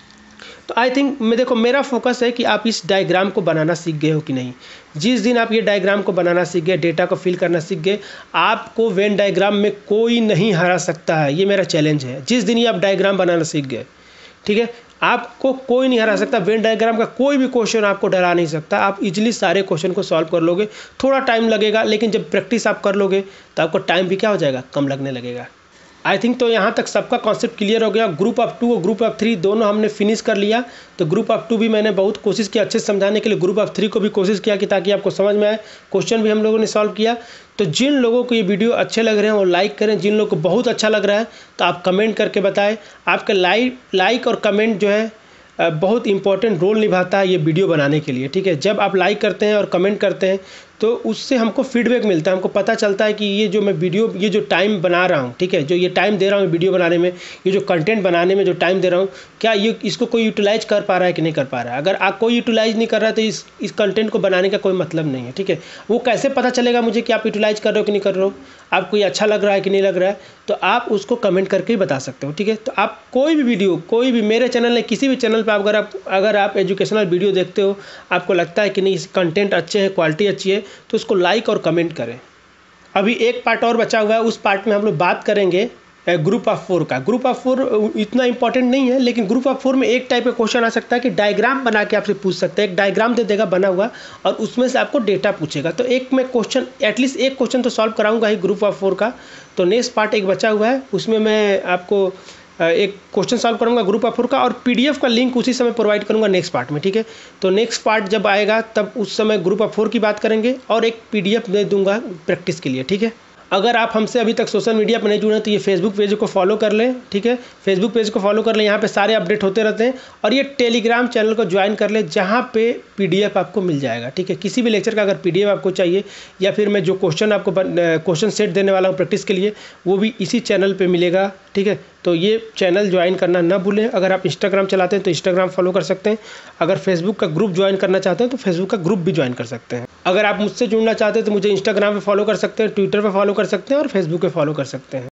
तो आई थिंक मैं देखो मेरा फोकस है कि आप इस डायग्राम को बनाना सीख गए हो कि नहीं। जिस दिन आप ये डायग्राम को बनाना सीख गए, डेटा को फिल करना सीख गए, आपको वेन डायग्राम में कोई नहीं हरा सकता है, ये मेरा चैलेंज है। जिस दिन ये आप डायग्राम बनाना सीख गए, ठीक है, आपको कोई नहीं हरा सकता। वेन डायग्राम का कोई भी क्वेश्चन आपको डरा नहीं सकता, आप इजीली सारे क्वेश्चन को सॉल्व कर लोगे। थोड़ा टाइम लगेगा, लेकिन जब प्रैक्टिस आप कर लोगे तो आपको टाइम भी क्या हो जाएगा, कम लगने लगेगा। आई थिंक तो यहाँ तक सबका कॉन्सेप्ट क्लियर हो गया। ग्रुप ऑफ टू और ग्रुप ऑफ थ्री दोनों हमने फिनिश कर लिया। तो ग्रुप ऑफ टू भी मैंने बहुत कोशिश की अच्छे से समझाने के लिए, ग्रुप ऑफ थ्री को भी कोशिश किया कि ताकि आपको समझ में आए। क्वेश्चन भी हम लोगों ने सॉल्व किया। तो जिन लोगों को ये वीडियो अच्छे लग रहे हैं वो लाइक करें, जिन लोगों को बहुत अच्छा लग रहा है तो आप कमेंट करके बताएं। आपका लाइक लाइक और कमेंट जो है बहुत इंपॉर्टेंट रोल निभाता है ये वीडियो बनाने के लिए, ठीक है। जब आप लाइक करते हैं और कमेंट करते हैं तो उससे हमको फीडबैक मिलता है, हमको पता चलता है कि ये जो मैं वीडियो, ये जो टाइम बना रहा हूँ, ठीक है, जो ये टाइम दे रहा हूँ वीडियो बनाने में, ये जो कंटेंट बनाने में जो टाइम दे रहा हूँ, क्या ये इसको कोई यूटिलाइज कर पा रहा है कि नहीं कर पा रहा है। अगर आप कोई यूटिलाइज नहीं कर रहा है तो इस इस कंटेंट को बनाने का कोई मतलब नहीं है, ठीक है। वो कैसे पता चलेगा मुझे कि आप यूटिलाइज कर रहे हो कि नहीं कर रहे हो, आपको ये अच्छा लग रहा है कि नहीं लग रहा है, तो आप उसको कमेंट करके ही बता सकते हो, ठीक है। तो आप कोई भी वीडियो, कोई भी मेरे चैनल में, किसी भी चैनल पर अगर आप अगर आप एजुकेशनल वीडियो देखते हो, आपको लगता है कि नहीं कंटेंट अच्छे हैं, क्वालिटी अच्छी है, तो उसको लाइक और कमेंट करें। अभी एक पार्ट और बचा हुआ है, उस पार्ट में हम लोग बात करेंगे ग्रुप ऑफ फोर का। ग्रुप ऑफ फोर इतना इंपॉर्टेंट नहीं है, लेकिन ग्रुप ऑफ फोर में एक टाइप का क्वेश्चन आ सकता है कि डायग्राम बना के आपसे पूछ सकते हैं। एक डायग्राम दे देगा बना हुआ और उसमें से आपको डेटा पूछेगा। तो एक मैं क्वेश्चन, एटलीस्ट एक क्वेश्चन तो सॉल्व कराऊंगा ही ग्रुप ऑफ फोर का। तो नेक्स्ट पार्ट एक बचा हुआ है, उसमें मैं आपको एक क्वेश्चन सॉल्व करूंगा ग्रुप ऑफ फोर का, और पीडीएफ का लिंक उसी समय प्रोवाइड करूंगा नेक्स्ट पार्ट में, ठीक है। तो नेक्स्ट पार्ट जब आएगा तब उस समय ग्रुप ऑफ फोर की बात करेंगे और एक पीडीएफ दे दूंगा प्रैक्टिस के लिए, ठीक है। अगर आप हमसे अभी तक सोशल मीडिया पर नहीं जुड़े तो ये फेसबुक पेज को फॉलो कर लें, ठीक है। फेसबुक पेज को फॉलो कर लें, यहाँ पे सारे अपडेट होते रहते हैं। और ये टेलीग्राम चैनल को ज्वाइन कर लें, जहाँ पे पीडीएफ आपको मिल जाएगा, ठीक है। किसी भी लेक्चर का अगर पीडीएफ आपको चाहिए, या फिर मैं जो क्वेश्चन आपको क्वेश्चन सेट देने वाला हूँ प्रैक्टिस के लिए, वो भी इसी चैनल पर मिलेगा, ठीक है। तो ये चैनल ज्वाइन करना ना भूलें। अगर आप इंस्टाग्राम चलाते हैं तो इंस्टाग्राम फॉलो कर सकते हैं। अगर फेसबुक का ग्रुप ज्वाइन करना चाहते हैं तो फेसबुक का ग्रुप भी ज्वाइन कर सकते हैं। अगर आप मुझसे जुड़ना चाहते हैं तो मुझे इंस्टाग्राम पे फॉलो कर सकते हैं, ट्विटर पे फॉलो कर सकते हैं और फेसबुक पे फॉलो कर सकते हैं।